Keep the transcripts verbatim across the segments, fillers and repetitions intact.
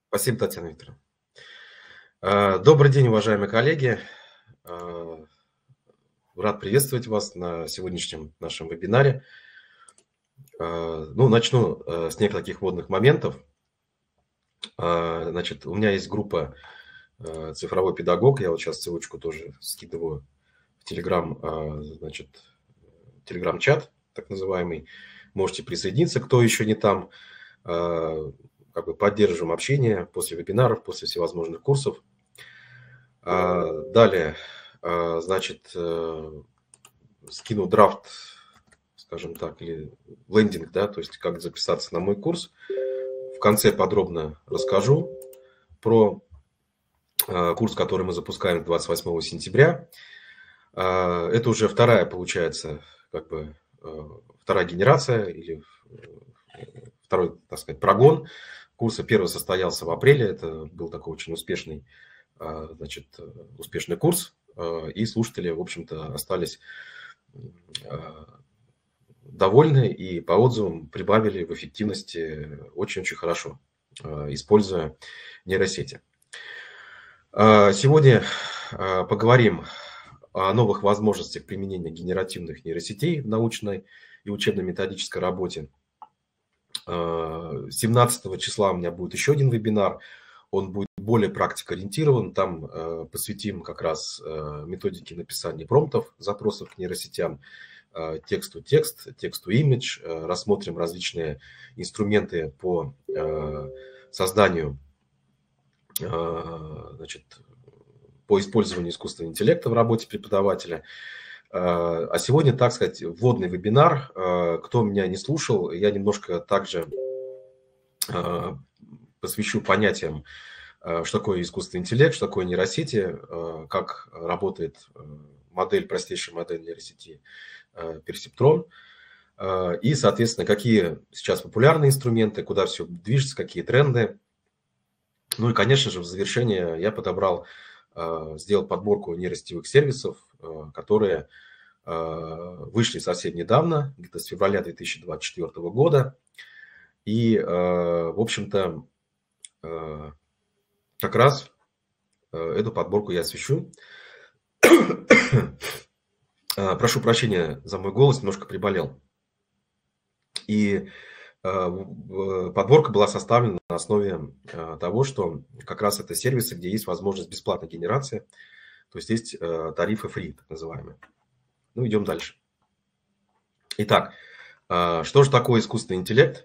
Спасибо, Татьяна Викторовна. А, Добрый день, уважаемые коллеги. А, Рад приветствовать вас на сегодняшнем нашем вебинаре. А, Ну, начну а, с некоторых вводных моментов. А, Значит, у меня есть группа а, «Цифровой педагог». Я вот сейчас ссылочку тоже скидываю в Телеграм, а, значит, Телеграм-чат, так называемый. Можете присоединиться, кто еще не там. А, Как бы поддерживаем общение после вебинаров, после всевозможных курсов. А, Далее, а, значит, э, скину драфт, скажем так, или лендинг, да, то есть как записаться на мой курс. В конце подробно расскажу про а, курс, который мы запускаем двадцать восьмого сентября. А, Это уже вторая, получается, как бы а, вторая генерация или второй, так сказать, прогон курса. Первый состоялся в апреле. Это был такой очень успешный, а, значит, успешный курс. А, И слушатели, в общем-то, остались а, довольны и по отзывам прибавили в эффективности очень-очень хорошо, а, используя нейросети. А, Сегодня а, поговорим о новых возможностях применения генеративных нейросетей в научной и учебно-методической работе. семнадцатого числа у меня будет еще один вебинар. Он будет более практикоориентирован. Там э, посвятим как раз э, методике написания промптов, запросов к нейросетям, э, тексту текст, тексту имидж. Э, рассмотрим различные инструменты по э, созданию, э, значит, по использованию искусственного интеллекта в работе преподавателя. А сегодня, так сказать, вводный вебинар. Кто меня не слушал, я немножко также посвящу понятиям, что такое искусственный интеллект, что такое нейросети, как работает модель, простейшая модель нейросети Perceptron. И, соответственно, какие сейчас популярные инструменты, куда все движется, какие тренды. Ну и, конечно же, в завершение я подобрал, сделал подборку нейросетевых сервисов, которые вышли совсем недавно, где-то с февраля две тысячи двадцать четвёртого года. И, в общем-то, как раз эту подборку я освещу. Прошу прощения за мой голос, немножко приболел. И подборка была составлена на основе того, что как раз это сервисы, где есть возможность бесплатной генерации, то есть есть тарифы free, так называемые. Ну, идем дальше. Итак, что же такое искусственный интеллект?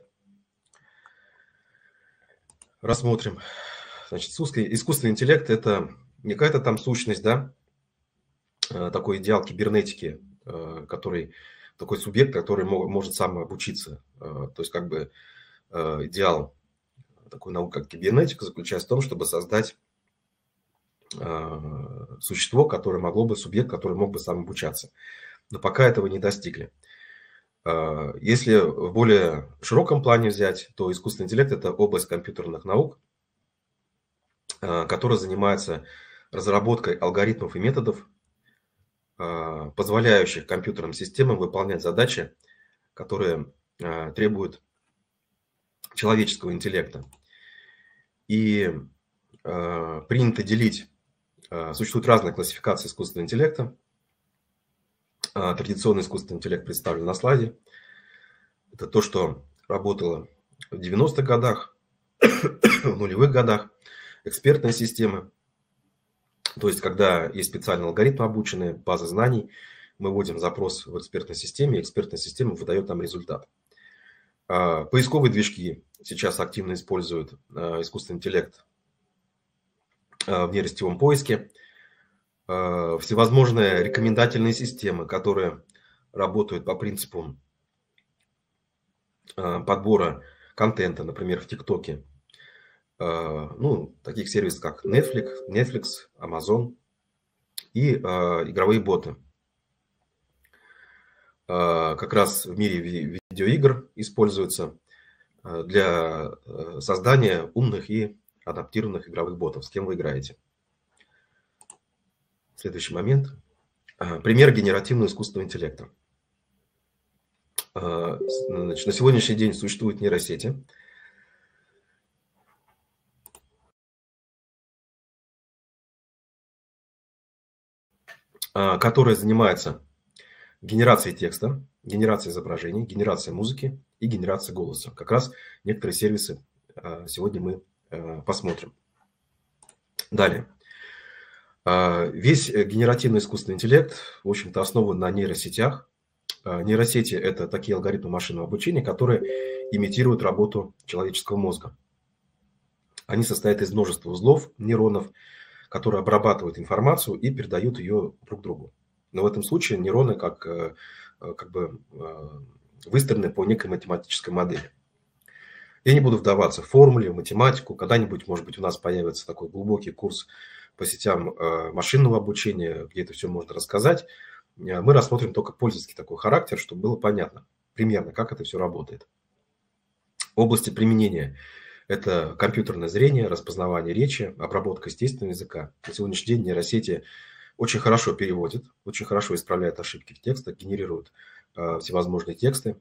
Рассмотрим. Значит, искусственный интеллект – это не какая-то там сущность, да, такой идеал кибернетики, который, такой субъект, который может сам обучиться. То есть, как бы идеал такой науки, как кибернетика, заключается в том, чтобы создать существо, которое могло бы, субъект, который мог бы сам обучаться. Но пока этого не достигли. Если в более широком плане взять, то искусственный интеллект – это область компьютерных наук, которая занимается разработкой алгоритмов и методов, позволяющих компьютерным системам выполнять задачи, которые требуют человеческого интеллекта. И принято делить, существуют разные классификации искусственного интеллекта. Традиционный искусственный интеллект представлен на слайде. Это то, что работало в девяностых годах, в нулевых годах. Экспертные системы. То есть, когда есть специальные алгоритмы обученные, базы знаний, мы вводим запрос в экспертной системе, и экспертная система выдает нам результат. Поисковые движки сейчас активно используют искусственный интеллект в нейросетевом поиске. Всевозможные рекомендательные системы, которые работают по принципу подбора контента, например, в ТикТоке. Ну, таких сервисов, как Netflix, Netflix, Amazon и игровые боты. Как раз в мире видеоигр используются для создания умных и адаптированных игровых ботов, с кем вы играете. Следующий момент. Пример генеративного искусственного интеллекта. Значит, на сегодняшний день существуют нейросети, которая занимается генерацией текста, генерацией изображений, генерацией музыки и генерацией голоса. Как раз некоторые сервисы сегодня мы посмотрим. Далее. Весь генеративный искусственный интеллект, в общем-то, основан на нейросетях. Нейросети – это такие алгоритмы машинного обучения, которые имитируют работу человеческого мозга. Они состоят из множества узлов, нейронов, которые обрабатывают информацию и передают ее друг другу. Но в этом случае нейроны как, как бы выстроены по некой математической модели. Я не буду вдаваться в формуле, в математику. Когда-нибудь, может быть, у нас появится такой глубокий курс по сетям машинного обучения, где это все можно рассказать. Мы рассмотрим только пользовательский такой характер, чтобы было понятно примерно, как это все работает. Области применения – это компьютерное зрение, распознавание речи, обработка естественного языка. На сегодняшний день нейросети очень хорошо переводят, очень хорошо исправляют ошибки в текстах, генерируют э, всевозможные тексты.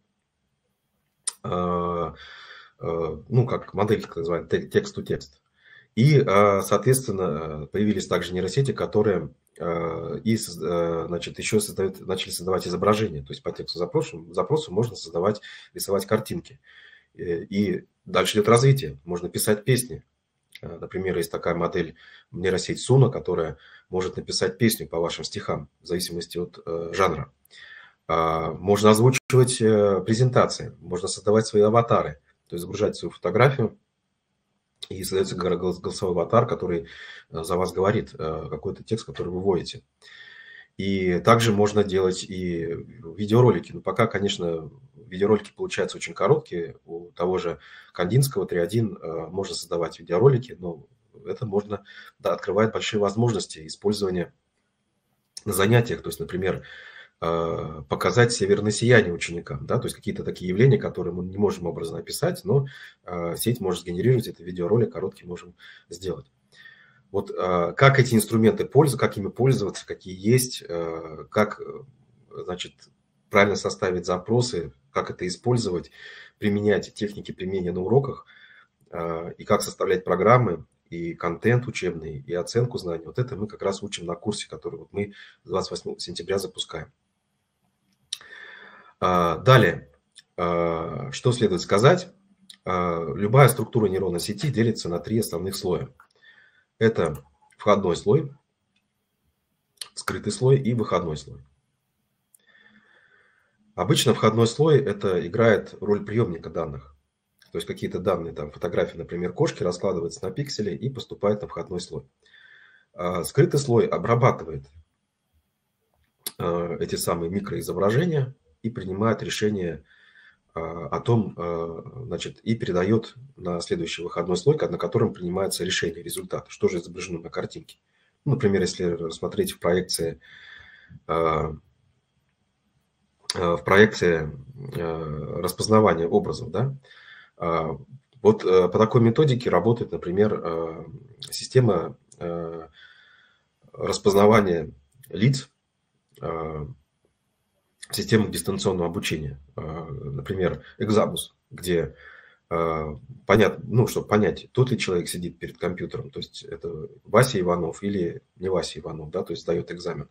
Э, э, ну, как модель, так называемая, текст-to-текст. И, э, соответственно, появились также нейросети, которые э, и, э, значит, еще создают, начали создавать изображения. То есть по тексту запросу, запросу можно создавать, рисовать картинки. И дальше идет развитие. Можно писать песни. Например, есть такая модель нейросеть Суна, которая может написать песню по вашим стихам, в зависимости от э, жанра. А, можно озвучивать э, презентации, можно создавать свои аватары, то есть загружать свою фотографию, и создается голосовой аватар, который за вас говорит э, какой-то текст, который вы вводите. И также можно делать и видеоролики. Но пока, конечно, видеоролики получаются очень короткие. У того же Кандинского три точка один можно создавать видеоролики, но это можно, да, открывает большие возможности использования на занятиях. То есть, например, показать северное сияние ученикам. Да? То есть какие-то такие явления, которые мы не можем образно описать, но сеть может сгенерировать этот видеоролик, короткий можем сделать. Вот э, как эти инструменты пользоваться, как ими пользоваться, какие есть, э, как, значит, правильно составить запросы, как это использовать, применять техники применения на уроках, э, и как составлять программы, и контент учебный, и оценку знаний. Вот это мы как раз учим на курсе, который вот мы двадцать восьмого сентября запускаем. Э, далее, э, что следует сказать? Э, любая структура нейронной сети делится на три основных слоя. Это входной слой, скрытый слой и выходной слой. Обычно входной слой это играет роль приемника данных. То есть какие-то данные, там фотографии, например, кошки, раскладываются на пиксели и поступают на входной слой. А скрытый слой обрабатывает эти самые микроизображения и принимает решение о том, значит, и передает на следующий выходной слой, на котором принимается решение, результат, что же изображено на картинке. Ну, например, если рассмотреть в проекции, в проекции распознавания образов, да, вот по такой методике работает, например, система распознавания лиц, системы дистанционного обучения, например, Экзамус, где понятно, ну, чтобы понять, тот ли человек сидит перед компьютером, то есть это Вася Иванов или не Вася Иванов, да, то есть сдает экзамен,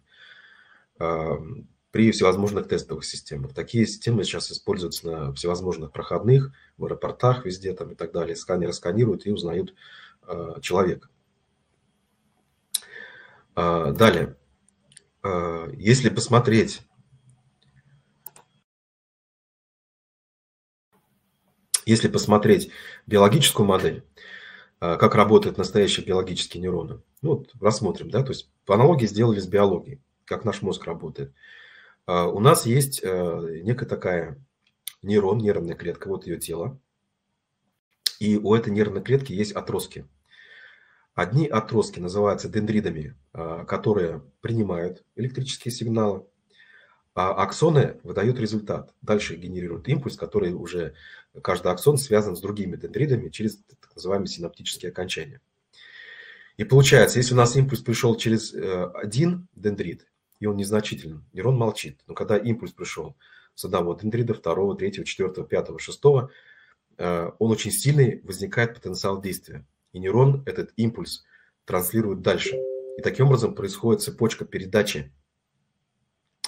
при всевозможных тестовых системах. Такие системы сейчас используются на всевозможных проходных, в аэропортах, везде там и так далее. Сканеры сканируют и узнают человека. Далее, если посмотреть Если посмотреть биологическую модель, как работают настоящие биологические нейроны, ну, вот рассмотрим, да, то есть по аналогии сделали с биологией, как наш мозг работает. У нас есть некая такая нейрон, нервная клетка, вот ее тело, и у этой нервной клетки есть отростки. Одни отростки называются дендридами, которые принимают электрические сигналы, а аксоны выдают результат. Дальше генерируют импульс, который уже, каждый аксон связан с другими дендридами через так называемые синаптические окончания. И получается, если у нас импульс пришел через один дендрид, и он незначителен, нейрон молчит. Но когда импульс пришел с одного дендрида, второго, третьего, четвертого, пятого, шестого, он очень сильный, возникает потенциал действия. И нейрон этот импульс транслирует дальше. И таким образом происходит цепочка передачи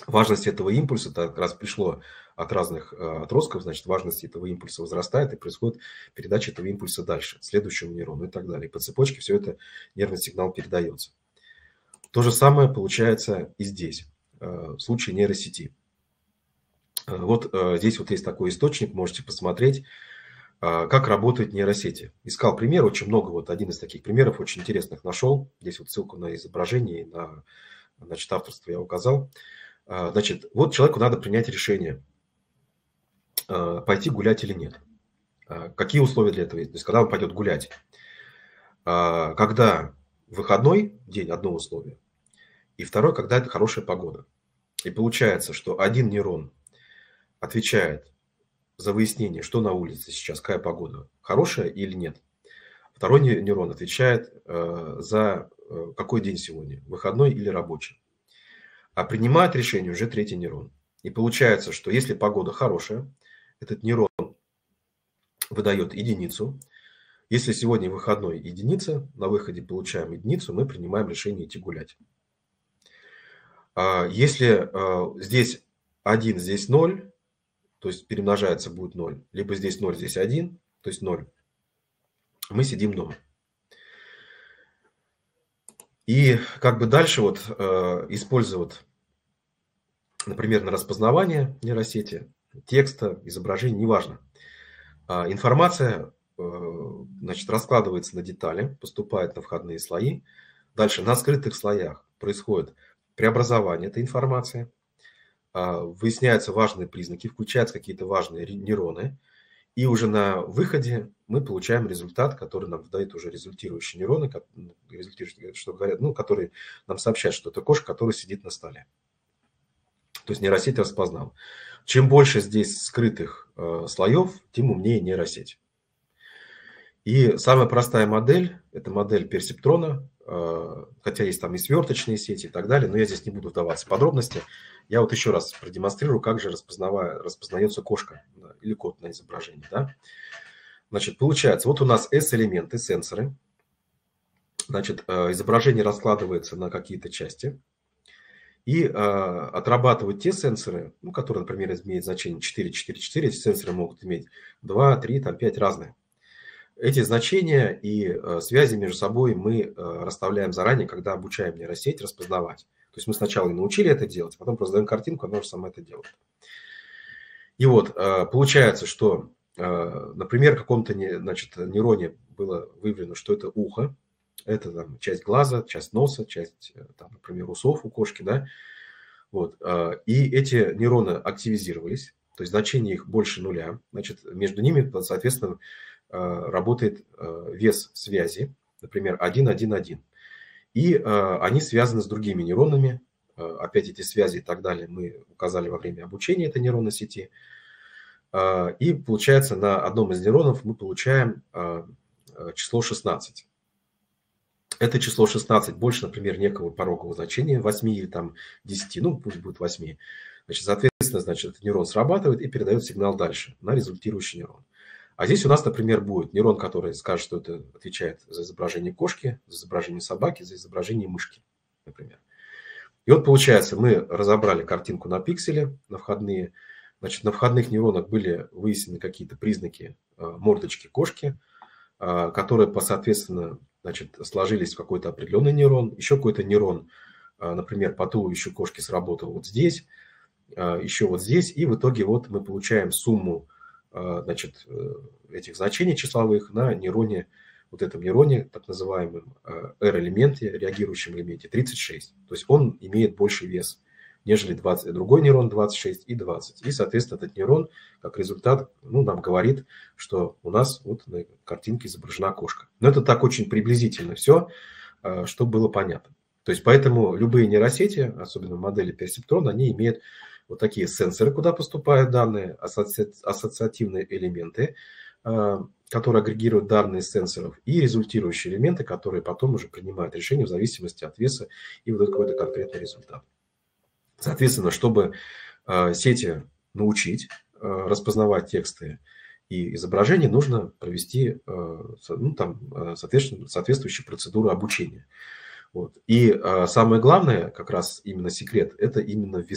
важность этого импульса, это как раз пришло от разных отростков, значит, важность этого импульса возрастает, и происходит передача этого импульса дальше, следующему нейрону и так далее. И по цепочке все это, нервный сигнал передается. То же самое получается и здесь, в случае нейросети. Вот здесь вот есть такой источник, можете посмотреть, как работают нейросети. Искал пример, очень много, вот один из таких примеров, очень интересных нашел. Здесь вот ссылку на изображение, на, значит, авторство я указал. Значит, вот человеку надо принять решение, пойти гулять или нет. Какие условия для этого есть? То есть, когда он пойдет гулять. Когда выходной день, одно условие, и второе, когда это хорошая погода. И получается, что один нейрон отвечает за выяснение, что на улице сейчас, какая погода, хорошая или нет. Второй нейрон отвечает за какой день сегодня, выходной или рабочий. А принимает решение уже третий нейрон. И получается, что если погода хорошая, этот нейрон выдает единицу. Если сегодня выходной единица, на выходе получаем единицу, мы принимаем решение идти гулять. Если здесь один, здесь ноль, то есть перемножается будет ноль, либо здесь ноль, здесь один, то есть ноль, мы сидим дома. И как бы дальше вот используя, вот, например, на распознавание нейросети, текста, изображений, неважно. Информация, значит, раскладывается на детали, поступает на входные слои. Дальше на скрытых слоях происходит преобразование этой информации, выясняются важные признаки, включаются какие-то важные нейроны. И уже на выходе мы получаем результат, который нам выдает уже результирующие нейроны, что говорят, ну, которые нам сообщают, что это кошка, которая сидит на столе. То есть нейросеть распознала. Чем больше здесь скрытых э, слоев, тем умнее нейросеть. И самая простая модель, это модель персептрона, э, хотя есть там и сверточные сети и так далее, но я здесь не буду вдаваться в подробности. Я вот еще раз продемонстрирую, как же распознается кошка, да, или кот на изображении. Да? Значит, получается, вот у нас S-элементы, сенсоры. Значит, э, изображение раскладывается на какие-то части. И э, отрабатывать те сенсоры, ну, которые, например, имеют значение четыре, четыре, четыре, эти сенсоры могут иметь два, три, там, пять разные. Эти значения и э, связи между собой мы э, расставляем заранее, когда обучаем нейросеть распознавать. То есть мы сначала и научили это делать, потом просто даем картинку, она уже сама это делает. И вот э, получается, что, э, например, в каком-то не, значит, нейроне было выявлено, что это ухо. Это там, часть глаза, часть носа, часть, там, например, усов у кошки. Да? Вот. И эти нейроны активизировались, то есть значение их больше нуля. Значит, между ними, соответственно, работает вес связи, например, один, один, один. И они связаны с другими нейронами. Опять эти связи и так далее мы указали во время обучения этой нейронной сети. И получается, на одном из нейронов мы получаем число шестнадцать. Это число шестнадцать больше, например, некого порогового значения, восьми или там десяти, ну пусть будет восьми. Значит, соответственно, значит, этот нейрон срабатывает и передает сигнал дальше на результирующий нейрон. А здесь у нас, например, будет нейрон, который скажет, что это отвечает за изображение кошки, за изображение собаки, за изображение мышки, например. И вот получается, мы разобрали картинку на пикселе, на входные. Значит, на входных нейронах были выяснены какие-то признаки мордочки кошки, которые, соответственно, значит, сложились в какой-то определенный нейрон. Еще какой-то нейрон, например, по туловищу кошки сработал вот здесь, еще вот здесь. И в итоге вот мы получаем сумму, значит, этих значений числовых на нейроне, вот этом нейроне, так называемом R-элементе, реагирующем элементе, тридцать шесть. То есть он имеет больший вес, нежели двадцать, другой нейрон двадцать шесть и двадцать. И, соответственно, этот нейрон, как результат, ну, нам говорит, что у нас вот на картинке изображена кошка. Но это так очень приблизительно все, чтобы было понятно. То есть, поэтому любые нейросети, особенно модели персептрон, они имеют вот такие сенсоры, куда поступают данные, асоци... ассоциативные элементы, которые агрегируют данные сенсоров, и результирующие элементы, которые потом уже принимают решение в зависимости от веса и выдают какой-то конкретный результат. Соответственно, чтобы э, сети научить э, распознавать тексты и изображения, нужно провести э, ну, там, э, соответственно, соответствующие процедуры обучения. Вот. И э, самое главное, как раз именно секрет, это именно в весах.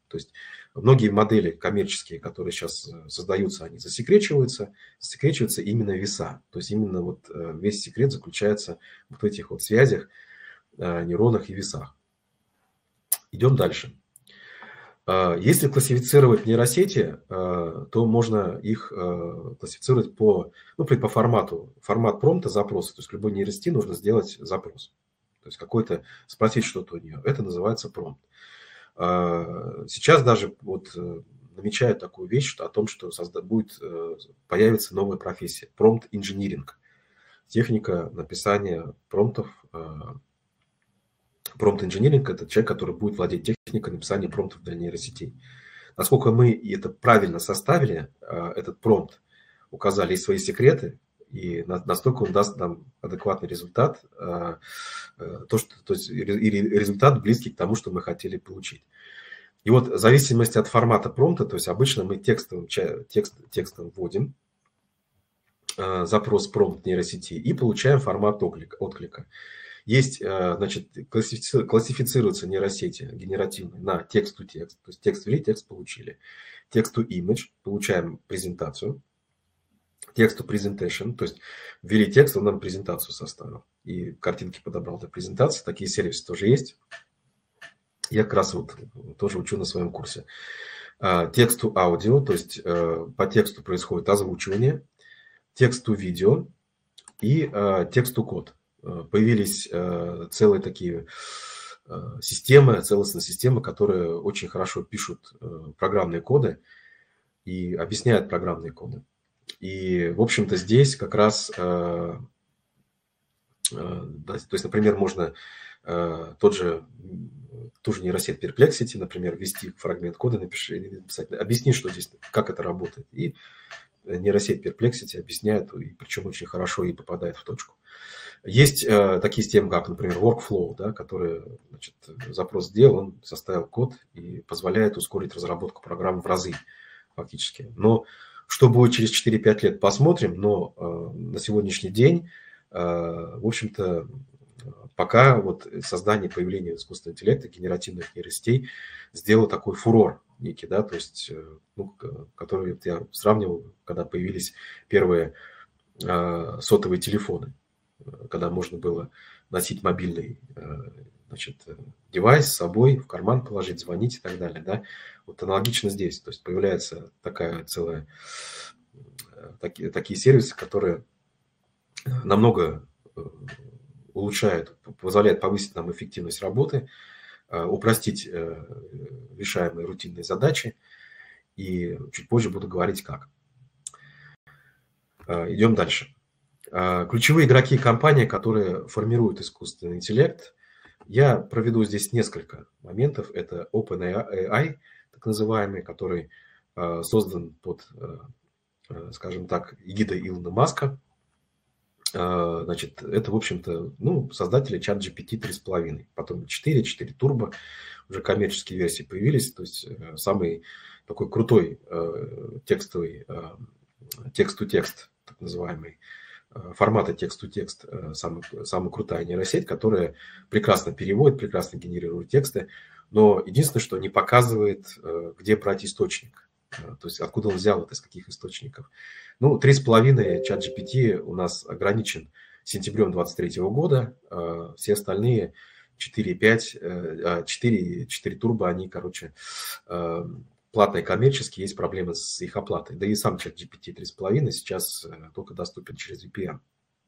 То есть многие модели коммерческие, которые сейчас создаются, они засекречиваются, засекречиваются именно веса. То есть именно вот весь секрет заключается в этих вот связях, нейронах и весах. Идем дальше. Если классифицировать нейросети, то можно их классифицировать по, ну, по формату. Формат промпта запроса. То есть любой нейросети нужно сделать запрос. То есть какой-то спросить что-то у нее. Это называется промпт. Сейчас даже вот намечают такую вещь, что о том, что созда... будет, появится новая профессия. Промпт-инжиниринг. Техника написания промптов. Промпт-инжиниринг – это человек, который будет владеть техникой написания промптов для нейросетей. Насколько мы это правильно составили, этот промпт, указали и свои секреты, и настолько он даст нам адекватный результат, то, что, то есть результат близкий к тому, что мы хотели получить. И вот в зависимости от формата промпта, то есть обычно мы текстом, текст, текстом вводим запрос промпт нейросети и получаем формат отклика. Есть, значит, классифицируются нейросети генеративные на текст-to-текст, то есть текст ввели, текст получили. Text-to-image, получаем презентацию. Text-to-presentation, то есть ввели текст, он нам презентацию составил. И картинки подобрал для презентации, такие сервисы тоже есть. Я как раз вот тоже учу на своем курсе. Text-to-audio, то есть по тексту происходит озвучивание. Text-to-video и text-to-code. Появились целые такие системы, целостные системы, которые очень хорошо пишут программные коды и объясняют программные коды. И, в общем-то, здесь как раз, то есть, например, можно тот же, ту же нейросеть Perplexity, например, ввести фрагмент кода, напиши, написать, объяснить, что здесь, как это работает. И нейросеть Perplexity объясняет, и причем очень хорошо и попадает в точку. Есть э, такие системы, как, например, Workflow, да, который, значит, запрос сделал, он составил код и позволяет ускорить разработку программ в разы фактически. Но что будет через четыре-пять лет, посмотрим. Но э, на сегодняшний день, э, в общем-то, пока вот создание, появление искусственного интеллекта, генеративных нейросетей сделало такой фурор некий, да, то есть, ну, который я сравнивал, когда появились первые э, сотовые телефоны, когда можно было носить мобильный, значит, девайс с собой, в карман положить, звонить и так далее. Да? Вот аналогично здесь. То есть появляется такая целая, такие, такие сервисы, которые намного улучшают, позволяют повысить нам эффективность работы, упростить решаемые рутинные задачи. И чуть позже буду говорить, как. Идем дальше. Ключевые игроки компании, которые формируют искусственный интеллект, я проведу здесь несколько моментов. Это OpenAI, так называемый, который создан под, скажем так, эгидой Илона Маска. Значит, это, в общем-то, ну, создатели ChatGPT три с половиной, потом четыре, четыре Turbo, уже коммерческие версии появились. То есть самый такой крутой текстовый, текст-to-текст, так называемый, формата текст-to-текст, самая, самая крутая нейросеть, которая прекрасно переводит, прекрасно генерирует тексты, но единственное, что не показывает, где брать источник, то есть откуда он взял это, из каких источников. Ну, три с половиной ChatGPT у нас ограничен сентябрем двадцать третьего года, все остальные четыре и пять, четыре, четыре Turbo, они, короче, платные коммерческие, есть проблемы с их оплатой. Да и сам ChatGPT три с половиной сейчас только доступен через ви пи эн.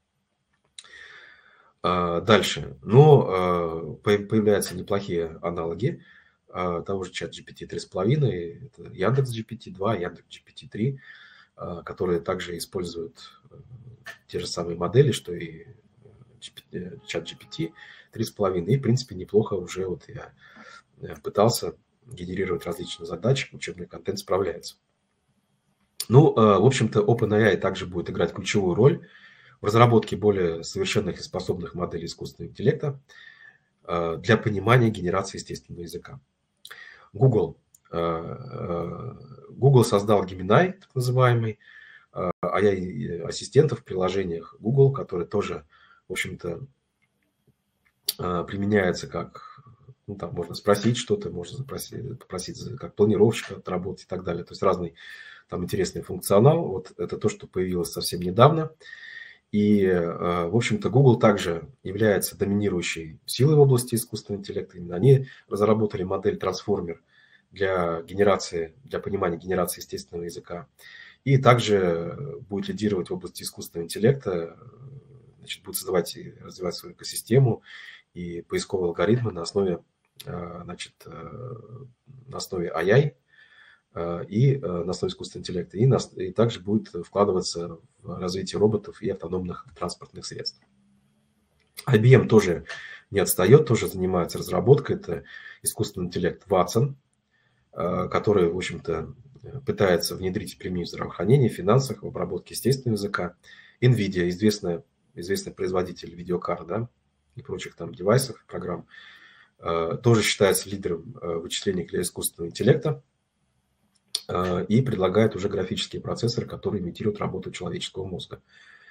Дальше. Но появляются неплохие аналоги того же ChatGPT три с половиной. Это Яндекс.джи пи ти два, Яндекс.джи пи ти три, которые также используют те же самые модели, что и ChatGPT три с половиной. И, в принципе, неплохо уже вот я пытался генерировать различные задачи, учебный контент справляется. Ну, в общем-то, OpenAI также будет играть ключевую роль в разработке более совершенных и способных моделей искусственного интеллекта для понимания генерации естественного языка. Google. Google создал Gemini, так называемый, эй ай-ассистентов в приложениях Google, который тоже, в общем-то, применяется как, Ну, там можно спросить что-то, можно запросить, попросить как планировщика отработать и так далее. То есть разный там интересный функционал. Вот это то, что появилось совсем недавно. И, в общем-то, Google также является доминирующей силой в области искусственного интеллекта. Именно они разработали модель трансформер для генерации, для понимания генерации естественного языка. И также будет лидировать в области искусственного интеллекта, значит, будет создавать и развивать свою экосистему и поисковые алгоритмы на основе, значит, на основе эй ай и на основе искусственного интеллекта. И, на, и также будет вкладываться в развитие роботов и автономных транспортных средств. ай би эм тоже не отстает, тоже занимается разработкой. Это искусственный интеллект Watson, который, в общем-то, пытается внедрить и применить в здравоохранении, в финансах, в обработке естественного языка. NVIDIA, известная, известный производитель видеокарт, да, и прочих там девайсов, программ, тоже считается лидером вычислений для искусственного интеллекта и предлагает уже графические процессоры, которые имитируют работу человеческого мозга.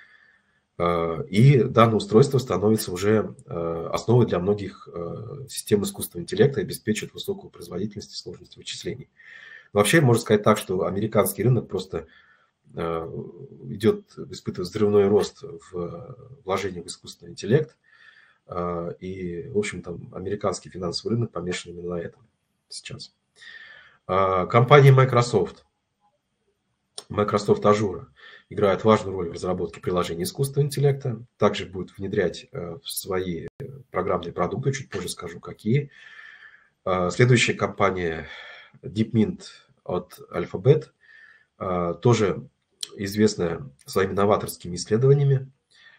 И данное устройство становится уже основой для многих систем искусственного интеллекта и обеспечивает высокую производительность и сложность вычислений. Вообще, можно сказать так, что американский рынок просто идет, испытывает взрывной рост в вложении в искусственный интеллект. И, в общем, там американский финансовый рынок помешан именно на этом сейчас. Компания Microsoft, Microsoft Azure играет важную роль в разработке приложений искусственного интеллекта. Также будет внедрять в свои программные продукты, чуть позже скажу, какие. Следующая компания DeepMind от Alphabet, тоже известная своими новаторскими исследованиями.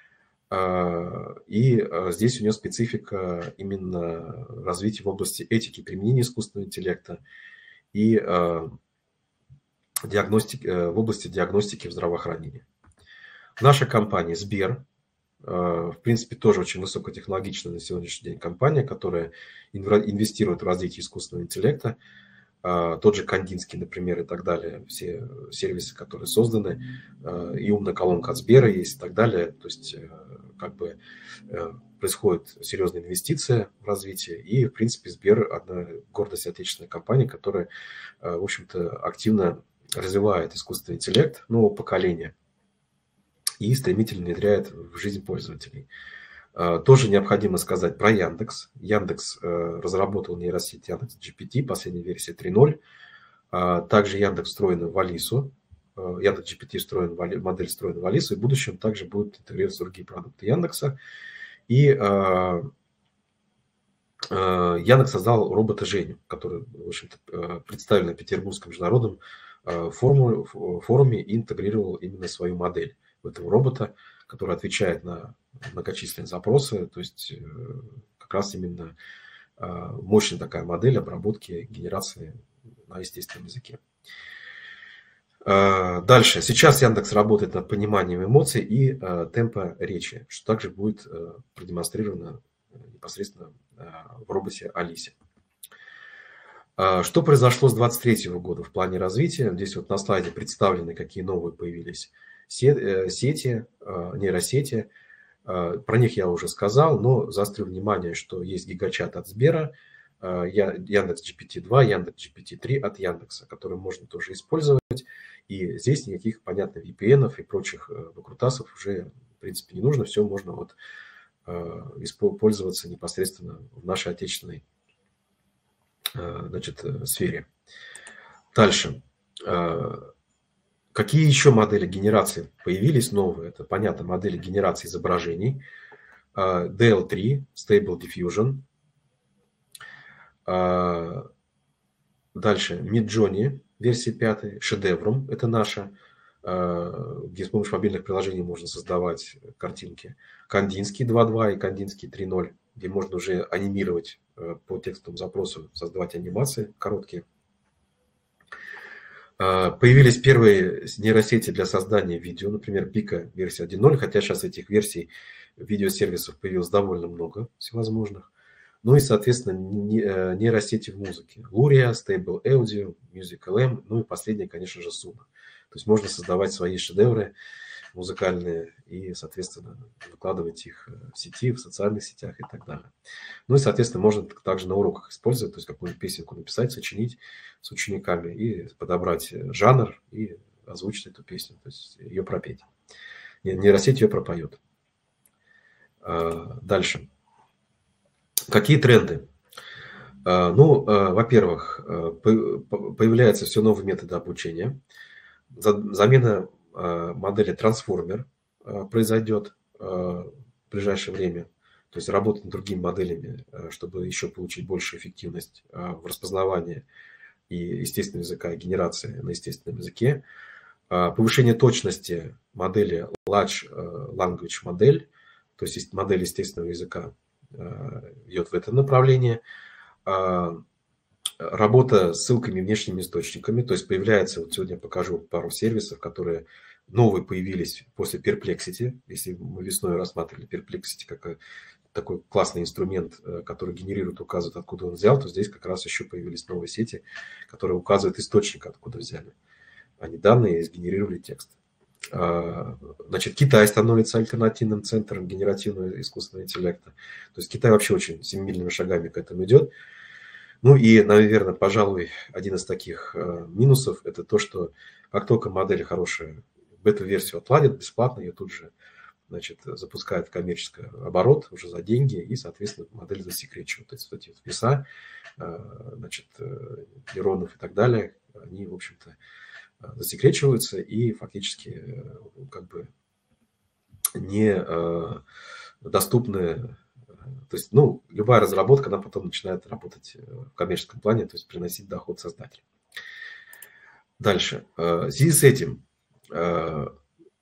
И здесь у нее специфика именно развития в области этики применения искусственного интеллекта и диагностики, в области диагностики в здравоохранении. Наша компания Сбер, в принципе, тоже очень высокотехнологичная на сегодняшний день компания, которая инвестирует в развитие искусственного интеллекта. Тот же Кандинский, например, и так далее, все сервисы, которые созданы, и умная колонка от Сбера есть и так далее. То есть, как бы происходит серьезная инвестиция в развитие, и, в принципе, Сбер – одна гордость отечественной компании, которая, в общем-то, активно развивает искусственный интеллект нового поколения и стремительно внедряет в жизнь пользователей. Тоже необходимо сказать про Яндекс. Яндекс разработал нейросеть Яндекс.джи пи ти, последняя версия три ноль. Также Яндекс встроена в Алису. Яндекс.джи пи ти встроен, модель встроена в Алису, и в будущем также будут интегрироваться другие продукты Яндекса. И Яндекс создал робота Женю, который, в общем-то, представлен на Петербургском международном форуме и интегрировал именно свою модель в этого робота, который отвечает на многочисленные запросы. То есть как раз именно мощная такая модель обработки генерации на естественном языке. Дальше. Сейчас Яндекс работает над пониманием эмоций и темпа речи, что также будет продемонстрировано непосредственно в роботе Алисе. Что произошло с две тысячи двадцать третьего года в плане развития? Здесь вот на слайде представлены, какие новые появились сети, нейросети. Про них я уже сказал, но заострю внимание, что есть гигачат от Сбера, Яндекс.джи пи ти два, Яндекс.джи пи ти три от Яндекса, которые можно тоже использовать. И здесь никаких, понятно, ви пи эн-ов и прочих выкрутасов уже, в принципе, не нужно. Все можно вот использоваться непосредственно в нашей отечественной, значит, сфере. Дальше. Какие еще модели генерации появились новые? Это, понятно, модели генерации изображений. ди эл три, Stable Diffusion. Дальше Midjourney, версия пятая, Шедеврум, это наша, где с помощью мобильных приложений можно создавать картинки. Кандинский два два и Кандинский три ноль, где можно уже анимировать по текстовому запросу, создавать анимации короткие. Появились первые нейросети для создания видео, например, Пика версия один ноль, хотя сейчас этих версий видеосервисов появилось довольно много всевозможных. Ну и, соответственно, нейросети в музыке. Luria, Stable Audio, Musical.ly, ну и последнее, конечно же, Suno. То есть можно создавать свои шедевры музыкальные и, соответственно, выкладывать их в сети, в социальных сетях и так далее. Ну и, соответственно, можно также на уроках использовать, то есть какую-нибудь песенку написать, сочинить с учениками и подобрать жанр и озвучить эту песню, то есть ее пропеть. Нейросеть ее пропоет. Дальше. Какие тренды? Ну, во-первых, появляются все новые методы обучения. Замена модели трансформер произойдет в ближайшее время. То есть работать над другими моделями, чтобы еще получить большую эффективность в распознавании и естественного языка, и генерации на естественном языке. Повышение точности модели Large Language Model, то есть модель естественного языка, идет в этом направлении. Работа с ссылками и внешними источниками, то есть появляется, вот сегодня я покажу пару сервисов, которые новые появились после Perplexity. Если мы весной рассматривали Perplexity как такой классный инструмент, который генерирует, указывает, откуда он взял, то здесь как раз еще появились новые сети, которые указывают источник, откуда взяли. Они данные сгенерировали текст. Значит, Китай становится альтернативным центром генеративного искусственного интеллекта. То есть Китай вообще очень семимильными шагами к этому идет. Ну и, наверное, пожалуй, один из таких минусов – это то, что как только модель хорошая, бета-версию отладят бесплатно, ее тут же, значит, запускают в коммерческий оборот уже за деньги, и, соответственно, модель засекречивают. То есть эти веса, значит, нейронов и так далее, они, в общем-то, засекречиваются и фактически как бы не доступны. То есть, ну, любая разработка, она потом начинает работать в коммерческом плане, то есть приносить доход создателю. Дальше. В связи с этим, так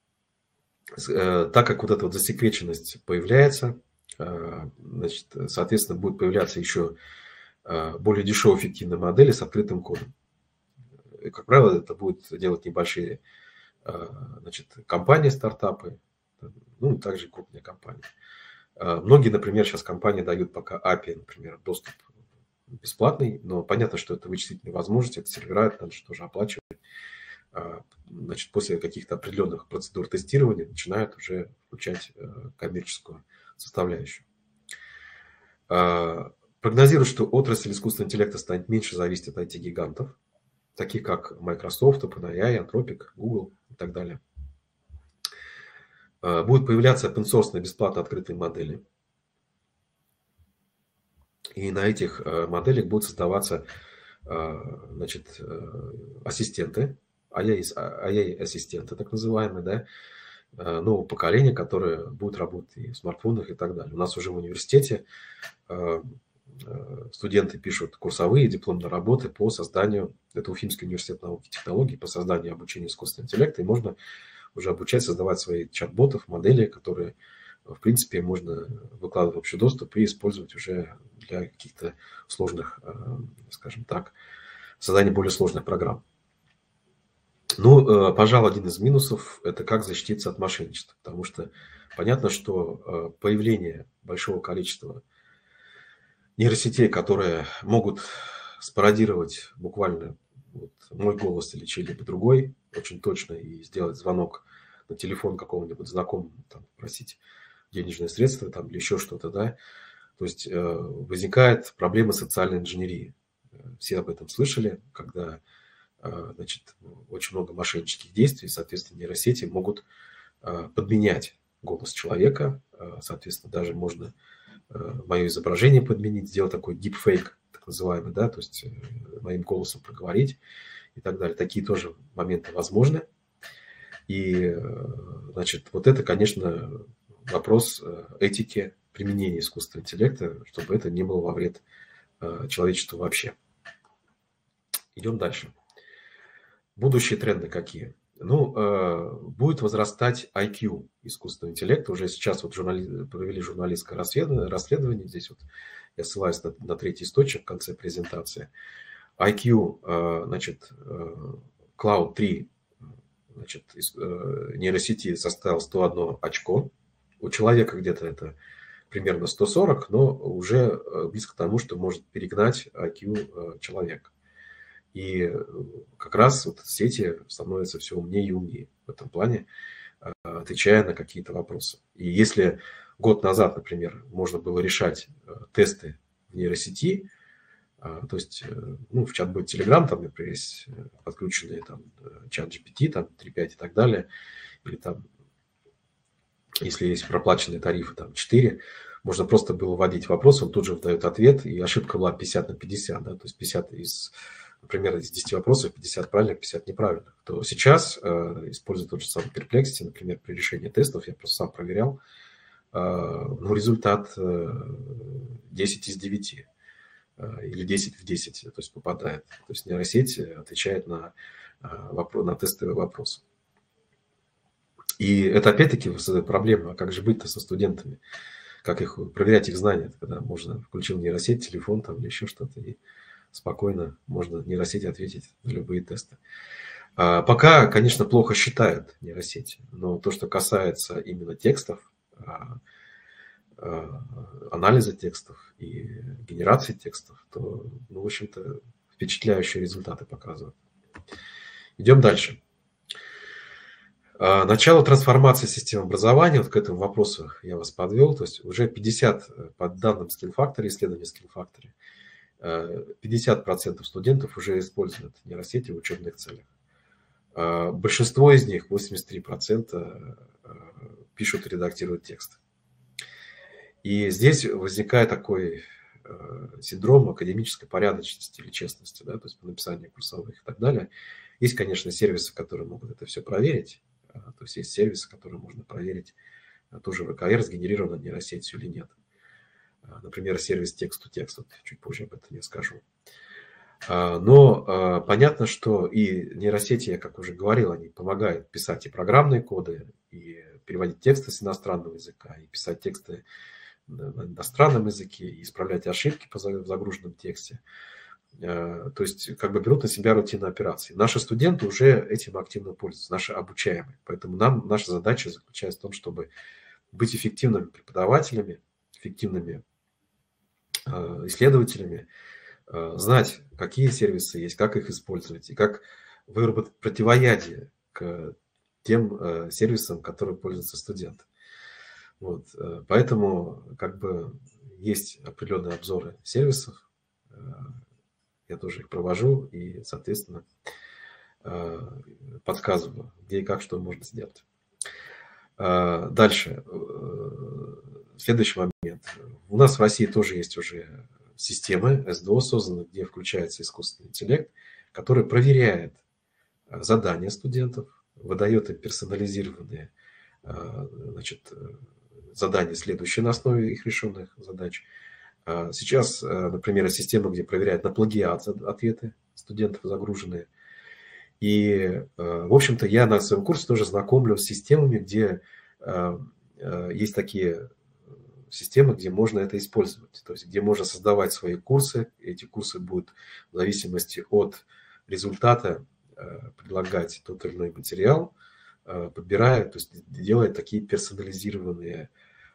как вот эта вот засекреченность появляется, значит, соответственно, будет появляться еще более дешевые эффективные модели с открытым кодом. И, как правило, это будут делать небольшие, значит, компании, стартапы, ну и также крупные компании. Многие, например, сейчас компании дают пока эй пи ай, например, доступ бесплатный, но понятно, что это вычислительные возможности, это сервера, это надо тоже оплачивать. Значит, после каких-то определенных процедур тестирования начинают уже включать коммерческую составляющую. Прогнозируют, что отрасль искусственного интеллекта станет меньше зависеть от ай ти-гигантов, таких как Microsoft, OpenAI, Anthropic, Google и так далее. Будут появляться open-source бесплатно открытые модели. И на этих моделях будут создаваться, значит, ассистенты, эй ай-ассистенты, так называемые, да, нового поколения, которые будут работать и в смартфонах и так далее. У нас уже в университете студенты пишут курсовые дипломные работы по созданию, это Уфимский университет науки и технологий, по созданию и обучению искусственного интеллекта, и можно уже обучать, создавать свои чат-ботов, модели, которые, в принципе, можно выкладывать в общий доступ и использовать уже для каких-то сложных, скажем так, создания более сложных программ. Ну, пожалуй, один из минусов – это как защититься от мошенничества, потому что понятно, что появление большого количества нейросетей, которые могут спародировать буквально вот мой голос или чей-либо другой очень точно и сделать звонок на телефон какого-нибудь знакомого, там, просить денежные средства там, или еще что-то, да, то есть э, возникает проблема социальной инженерии. Все об этом слышали, когда э, значит, очень много мошеннических действий, соответственно, нейросети могут э, подменять голос человека, э, соответственно, даже можно э, мое изображение подменить, сделать такой deepfake, так называемый, да, то есть э, моим голосом проговорить и так далее. Такие тоже моменты возможны. И, значит, вот это, конечно, вопрос этики применения искусственного интеллекта, чтобы это не было во вред человечеству вообще. Идем дальше. Будущие тренды какие? Ну, будет возрастать ай кью искусственного интеллекта. Уже сейчас вот журнали... провели журналистское расследование, расследование. Здесь вот я ссылаюсь на, на третий источник в конце презентации. ай кью, значит, клауд три, значит, нейросети составил сто одно очко. У человека где-то это примерно сто сорок, но уже близко к тому, что может перегнать ай кью человека. И как раз вот сети становятся все умнее и умнее в этом плане. отвечая на какие-то вопросы. И если год назад, например, можно было решать тесты в нейросети, то есть, ну, в чат-бот Telegram, там, например, есть подключенные там чат джи пи ти, там, три пять и так далее, или там, если есть проплаченные тарифы, там, четыре, можно просто было вводить вопрос, он тут же выдает ответ, и ошибка была пятьдесят на пятьдесят, да, то есть пятьдесят из, например, из десяти вопросов пятьдесят правильных, пятьдесят неправильных. То сейчас, э, используя тот же самый Perplexity, например, при решении тестов, я просто сам проверял, э, ну, результат э, десять из девяти э, или десять в десять, то есть попадает. То есть нейросеть отвечает на, э, вопрос, на тестовые вопросы. И это опять-таки проблема, а как же быть-то со студентами? Как их проверять их знания, когда можно включил нейросеть, телефон там или еще что-то, и спокойно можно нейросети ответить на любые тесты. А пока, конечно, плохо считают нейросети, но то, что касается именно текстов, а, а, анализа текстов и генерации текстов, то, ну, в общем-то, впечатляющие результаты показывают. Идем дальше. Начало трансформации системы образования, вот к этому вопросу я вас подвел, то есть уже пятьдесят, по данным Skill Factory, исследования Skill Factory, пятьдесят процентов студентов уже используют нейросети в учебных целях. Большинство из них, восемьдесят три процента, пишут и редактируют текст. И здесь возникает такой синдром академической порядочности или честности, да, то есть по написанию курсовых и так далее. Есть, конечно, сервисы, которые могут это все проверить. То есть есть сервисы, которые можно проверить, тоже в ВКР сгенерировано нейросетью или нет. Например, сервис текст-to-текст, вот чуть позже об этом я скажу. Но понятно, что и нейросети, я как уже говорил, они помогают писать и программные коды, и переводить тексты с иностранного языка, и писать тексты на иностранном языке, и исправлять ошибки в загруженном тексте. То есть как бы берут на себя рутинные операции. Наши студенты уже этим активно пользуются, наши обучаемые. Поэтому нам, наша задача заключается в том, чтобы быть эффективными преподавателями, эффективными исследователями, знать, какие сервисы есть, как их использовать, и как выработать противоядие к тем сервисам, которыми пользуются студенты. Вот. Поэтому как бы есть определенные обзоры сервисов, я тоже их провожу и, соответственно, подсказываю, где и как, что можно сделать. Дальше. Следующий момент. У нас в России тоже есть уже системы эс ди о созданы, где включается искусственный интеллект, который проверяет задания студентов, выдает им персонализированные, значит, задания, следующие на основе их решенных задач. Сейчас, например, система, где проверяют на плагиат ответы студентов загруженные. И, в общем-то, я на своем курсе тоже знакомлю с системами, где есть такие системы, где можно это использовать. То есть, где можно создавать свои курсы. Эти курсы будут в зависимости от результата предлагать тот или иной материал, подбирая, то есть делая такие персонализированные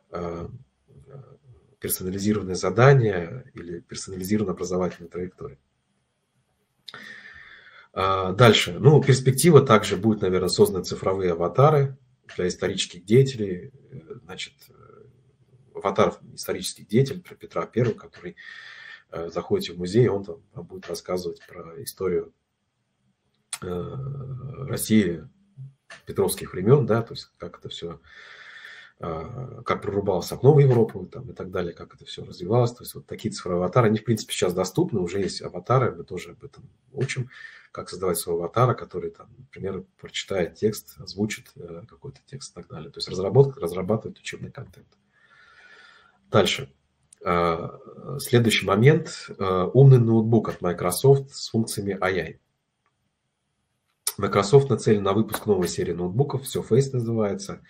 персонализированные задания или персонализированные образовательные траектории. Дальше. Ну, перспектива также будет, наверное, созданы цифровые аватары для исторических деятелей. Значит, аватар исторических деятелей про Петра Первого, который заходит в музей, он там будет рассказывать про историю России петровских времен, да, то есть как это все, как прорубалось окно в Европу там, и так далее, как это все развивалось. То есть вот такие цифровые аватары, они в принципе сейчас доступны, уже есть аватары, мы тоже об этом учим, как создавать своего аватара, который, там, например, прочитает текст, озвучит какой-то текст и так далее. То есть разработка, разрабатывает учебный контент. Дальше. Следующий момент. Умный ноутбук от Microsoft с функциями эй ай. Microsoft нацелен на выпуск новой серии ноутбуков, Surface называется,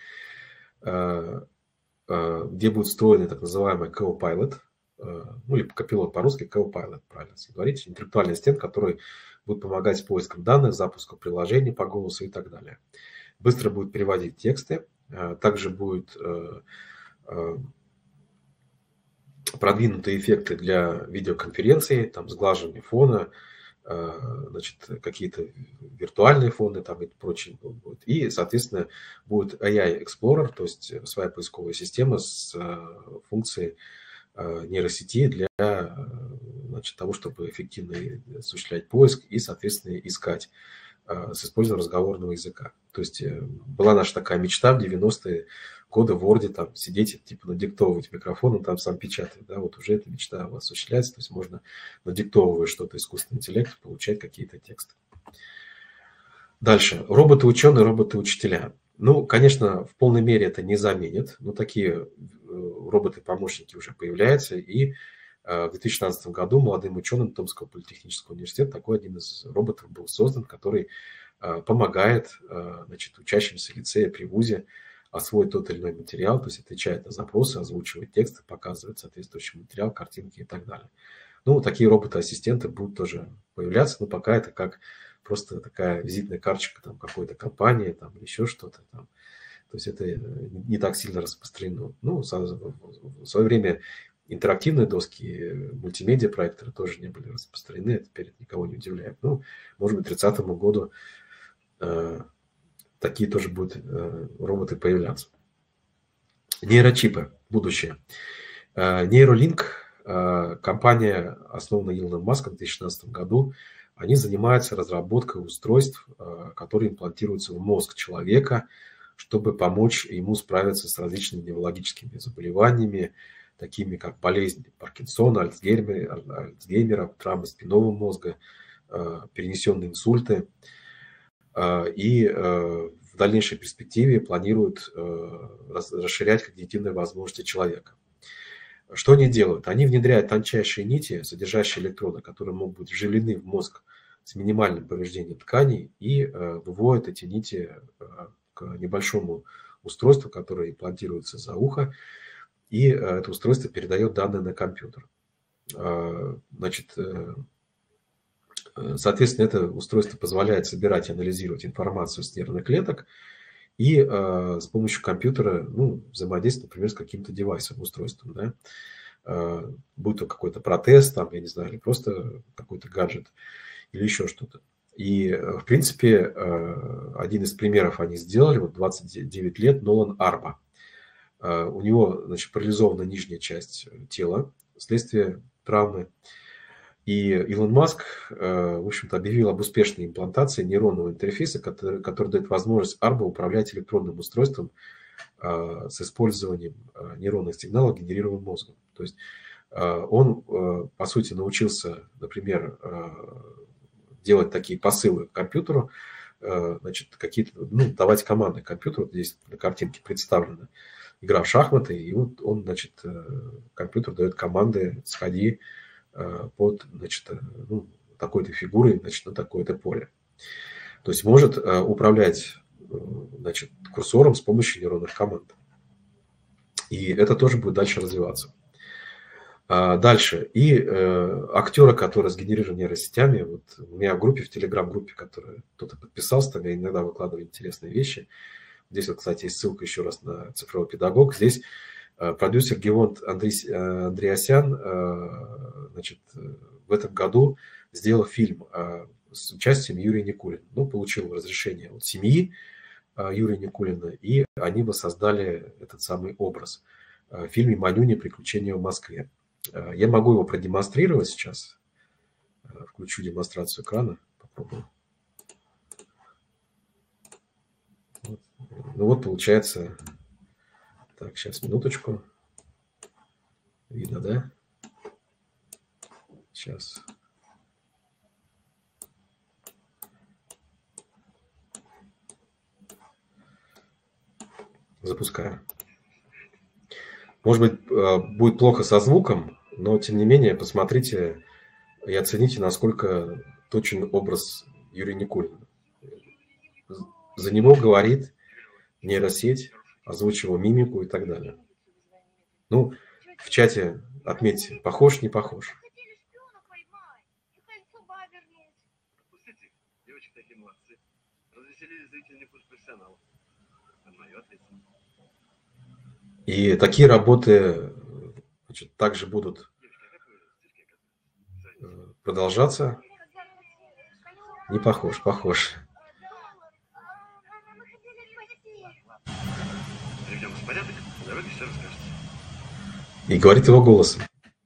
где будет встроенный так называемый Copilot, ну или копилот по-русски, Copilot, правильно говорить, интеллектуальный ассистент, который будет помогать с поиском данных, запуску приложений по голосу и так далее. Быстро будет переводить тексты, также будет продвинутые эффекты для видеоконференции, там сглаживание фона, значит, какие-то виртуальные фоны там и прочее будет. И, соответственно, будет эй ай Explorer, то есть своя поисковая система с функцией нейросети для, значит, того, чтобы эффективно осуществлять поиск и, соответственно, искать с использованием разговорного языка. То есть была наша такая мечта в девяностые годы в Word там сидеть, типа надиктовывать микрофон, и там сам печатать. Да, вот уже эта мечта осуществляется, то есть можно, надиктовывая что-то искусственный интеллект, получать какие-то тексты. Дальше. Роботы-ученые, роботы-учителя. Ну, конечно, в полной мере это не заменит, но такие роботы-помощники уже появляются, и в две тысячи шестнадцатом году молодым ученым Томского политехнического университета такой один из роботов был создан, который помогает, значит, учащимся лицея при вузе освоить тот или иной материал, то есть отвечает на запросы, озвучивает тексты, показывает соответствующий материал, картинки и так далее. Ну, такие роботы-ассистенты будут тоже появляться, но пока это как просто такая визитная карточка там какой-то компании, там еще что-то там. То есть это не так сильно распространено. Ну, в свое время интерактивные доски, мультимедиа проекторы тоже не были распространены, теперь это никого не удивляет. Ну, может быть, к тридцатому году э, такие тоже будут э, роботы появляться. Нейрочипы. Будущее. Э, Neuralink, э, компания, основанная Илоном Маском в две тысячи шестнадцатом году, они занимаются разработкой устройств, э, которые имплантируются в мозг человека, чтобы помочь ему справиться с различными неврологическими заболеваниями, такими как болезнь Паркинсона, Альцгеймера, Альцгеймера, травмы спинного мозга, перенесенные инсульты. И в дальнейшей перспективе планируют расширять когнитивные возможности человека. Что они делают? Они внедряют тончайшие нити, содержащие электроды, которые могут быть вживлены в мозг с минимальным повреждением тканей, и выводят эти нити к небольшому устройству, которое имплантируется за ухо, и это устройство передает данные на компьютер. Значит, соответственно, это устройство позволяет собирать и анализировать информацию с нервных клеток и с помощью компьютера, ну, взаимодействовать, например, с каким-то девайсом, устройством, да? Будь то какой-то протез, там, я не знаю, или просто какой-то гаджет, или еще что-то. И, в принципе, один из примеров они сделали, вот двадцать девять лет, Нолан Арба. У него, значит, парализована нижняя часть тела вследствие травмы. И Илон Маск, в общем-то, объявил об успешной имплантации нейронного интерфейса, который, который дает возможность Арба управлять электронным устройством с использованием нейронных сигналов, генерируемых мозгом. То есть он, по сути, научился, например, делать такие посылы к компьютеру, значит, какие-то, ну, давать команды компьютеру, здесь на картинке представлено игра в шахматы, и вот он, значит, компьютер дает команды: сходи под, значит, ну, такой-то фигурой, значит, на такое-то поле. То есть может управлять, значит, курсором с помощью нейронных команд. И это тоже будет дальше развиваться. Дальше. И э, актеры, которые сгенерированы нейросетями, вот у меня в группе, в телеграм-группе, которая кто-то подписался, там я иногда выкладываю интересные вещи. Здесь вот, кстати, есть ссылка еще раз на цифровой педагог. Здесь э, продюсер Гевонт Андрей, э, Андреасян э, значит, в этом году сделал фильм э, с участием Юрия Никулина. Ну, получил разрешение от семьи э, Юрия Никулина, и они бы создали этот самый образ э, в фильме «Манюня. Приключения в Москве». Я могу его продемонстрировать сейчас. Включу демонстрацию экрана. Попробую. Вот. Ну вот получается. Так, сейчас, минуточку. Видно, да? Сейчас. Запускаю. Может быть, будет плохо со звуком, но тем не менее, посмотрите и оцените, насколько точен образ Юрия Никулина. За него говорит нейросеть, озвучивая мимику и так далее. Ну, в чате отметьте, похож, не похож. И такие работы, значит, также будут продолжаться. Не похож, похож. Приведем в порядок, по дороге все расскажете. И говорит его голосом.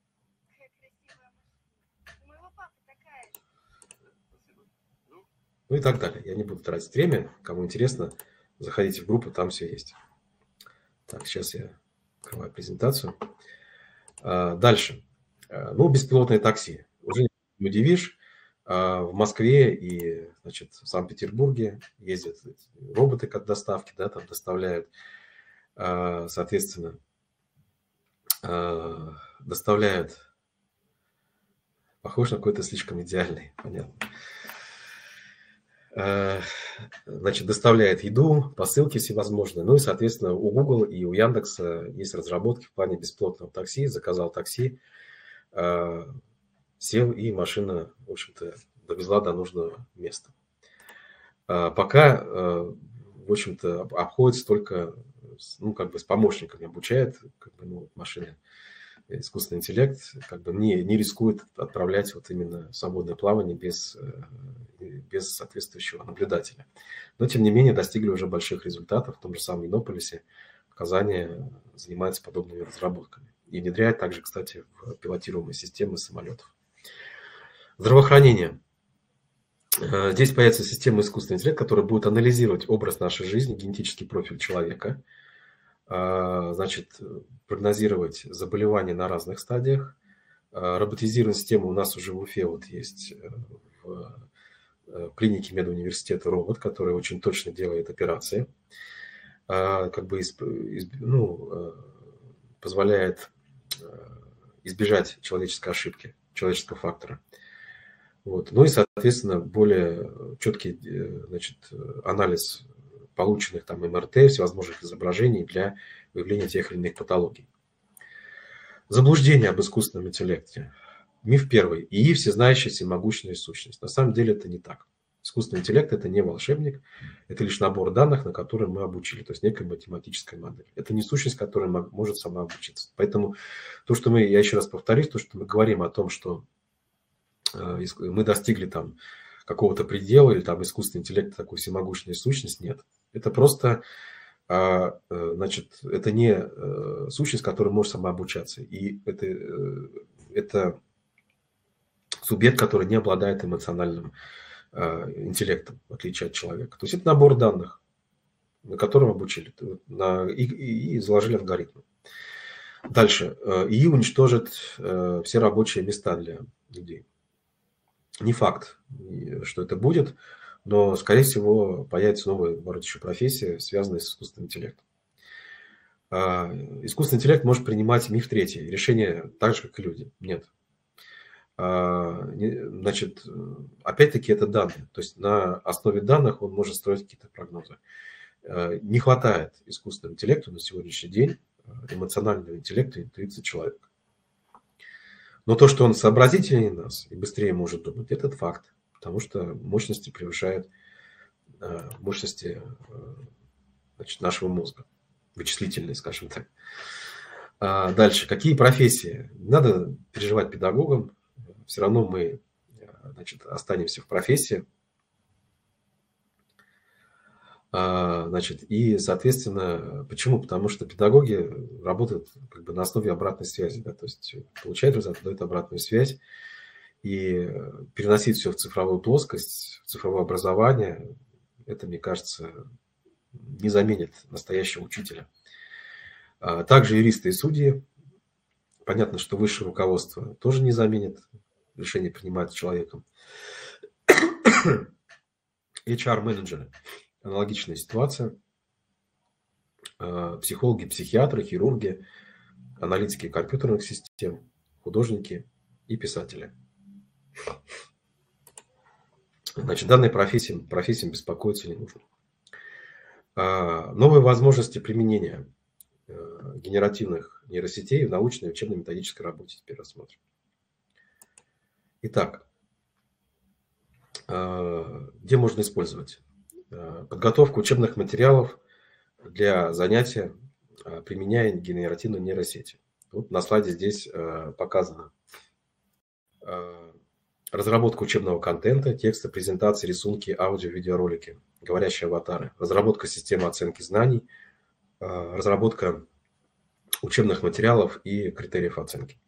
Ну и так далее. Я не буду тратить время. Кому интересно, заходите в группу, там все есть. Так, сейчас я открываю презентацию. А, дальше. А, ну, беспилотное такси. Уже не удивишь. А, в Москве и, значит, в Санкт-Петербурге ездят роботы как доставки, да, там доставляют, а, соответственно, а, доставляют. Похож на какой-то слишком идеальный, понятно. Значит, доставляет еду, посылки всевозможные. Ну и, соответственно, у Google и у Яндекса есть разработки в плане бесплатного такси. Заказал такси, сел, и машина, в общем-то, довезла до нужного места. Пока, в общем-то, обходится только, ну, как бы с помощниками обучает, как бы, ну, машины. Искусственный интеллект как бы не, не рискует отправлять вот именно в свободное плавание без, без соответствующего наблюдателя. Но, тем не менее, достигли уже больших результатов. В том же самом Иннополисе Казани занимается подобными разработками. И внедряет также, кстати, в пилотируемые системы самолетов. Здравоохранение. Здесь появится система искусственного интеллекта, которая будет анализировать образ нашей жизни, генетический профиль человека, значит, прогнозировать заболевания на разных стадиях. Роботизированная система у нас уже в Уфе вот есть в клинике медуниверситета робот, который очень точно делает операции, как бы ну, позволяет избежать человеческой ошибки, человеческого фактора. Вот. Ну и, соответственно, более четкий, значит, анализ полученных там эм эр тэ, всевозможных изображений для выявления тех или иных патологий. Заблуждение об искусственном интеллекте. Миф первый. ИИ – всезнающая, всемогущая сущность. На самом деле это не так. Искусственный интеллект – это не волшебник, это лишь набор данных, на которые мы обучили, то есть некая математическая модель. Это не сущность, которая может сама обучиться. Поэтому то, что мы, я еще раз повторюсь, то, что мы говорим о том, что мы достигли там какого-то предела, или там искусственный интеллект такой всемогущая сущность, нет. Это просто, значит, это не сущность, которая может самообучаться. И это, это субъект, который не обладает эмоциональным интеллектом, в отличие от человека. То есть это набор данных, на котором обучили, на, и, и, и заложили алгоритмы. Дальше. ИИ уничтожит все рабочие места для людей. Не факт, что это будет, но, скорее всего, появится новая, может, еще профессия, связанная с искусственным интеллектом. Искусственный интеллект может принимать, миф третий, решения так же, как и люди. Нет. Значит, опять-таки это данные. То есть на основе данных он может строить какие-то прогнозы. Не хватает искусственному интеллекту на сегодняшний день эмоционального интеллекта и интуиции человека. Но то, что он сообразительнее нас и быстрее может думать, это факт. Потому что мощности превышают мощности, значит, нашего мозга. Вычислительные, скажем так. Дальше. Какие профессии? Надо переживать педагогам. Все равно мы, значит, останемся в профессии. Значит, и, соответственно, почему? Потому что педагоги работают как бы на основе обратной связи. Да? То есть получают результат, дают обратную связь. И переносить все в цифровую плоскость, в цифровое образование, это, мне кажется, не заменит настоящего учителя. Также юристы и судьи. Понятно, что высшее руководство тоже не заменит решение принимать человеком. эйч ар-менеджеры. Аналогичная ситуация. Психологи, психиатры, хирурги, аналитики компьютерных систем, художники и писатели. Значит, данной профессией, профессиям беспокоиться не нужно. Новые возможности применения генеративных нейросетей в научной и учебно-методической работе теперь рассмотрим. Итак, где можно использовать? Подготовка учебных материалов для занятия, применяя генеративную нейросеть. Вот на слайде здесь показано разработка учебного контента, тексты, презентации, рисунки, аудио, видеоролики, говорящие аватары, разработка системы оценки знаний, разработка учебных материалов и критериев оценки.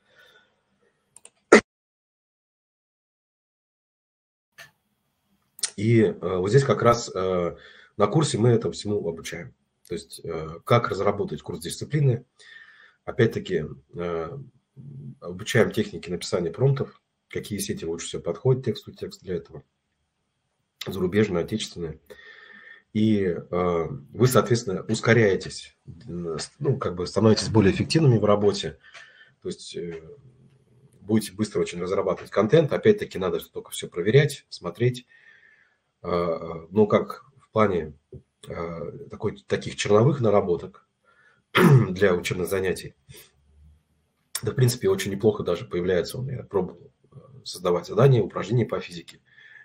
И вот здесь как раз на курсе мы этому всему обучаем. То есть как разработать курс дисциплины. Опять-таки обучаем технике написания промптов, какие сети лучше всего подходят тексту, текст для этого, зарубежные, отечественные. И вы, соответственно, ускоряетесь, ну, как бы становитесь более эффективными в работе. То есть будете быстро очень разрабатывать контент. Опять-таки надо только все проверять, смотреть. Ну, как в плане такой, таких черновых наработок для учебных занятий. Да, в принципе, очень неплохо даже появляется он. Я пробовал создавать задания, упражнения по физике.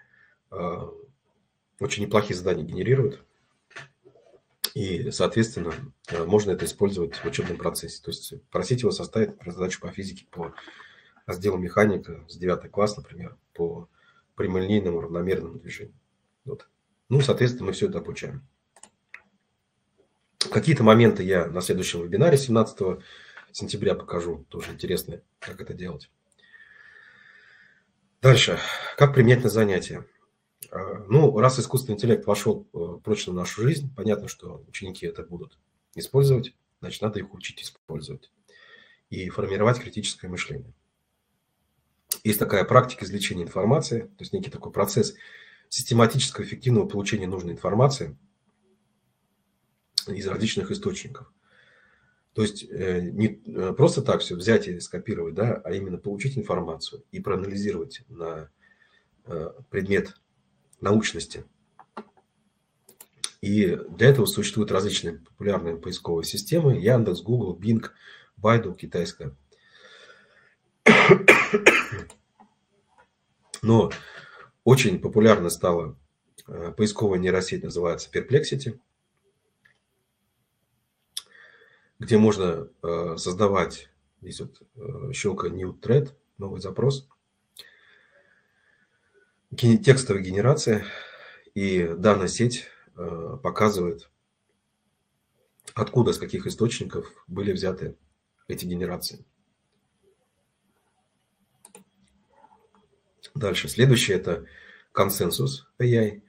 Очень неплохие задания генерируют. И, соответственно, можно это использовать в учебном процессе. То есть просить его составить, например, задачу по физике по разделу механика с девятого класса, например, по прямолинейному равномерному движению. Вот. Ну, соответственно, мы все это обучаем. Какие-то моменты я на следующем вебинаре семнадцатого сентября покажу. Тоже интересно, как это делать. Дальше. Как применять на занятия? Ну, раз искусственный интеллект вошел прочно в нашу жизнь, понятно, что ученики это будут использовать, значит, надо их учить использовать и формировать критическое мышление. Есть такая практика извлечения информации, то есть некий такой процесс систематического эффективного получения нужной информации из различных источников. То есть не просто так все взять и скопировать, да, а именно получить информацию и проанализировать на предмет научности. И для этого существуют различные популярные поисковые системы: Яндекс, Google, Bing, Baidu, китайская. Но очень популярна стала поисковая нейросеть, называется Perplexity, где можно создавать, здесь вот щелка New Thread, новый запрос, текстовая генерация, и данная сеть показывает, откуда, с каких источников были взяты эти генерации. Дальше. Следующее – это консенсус эй ай,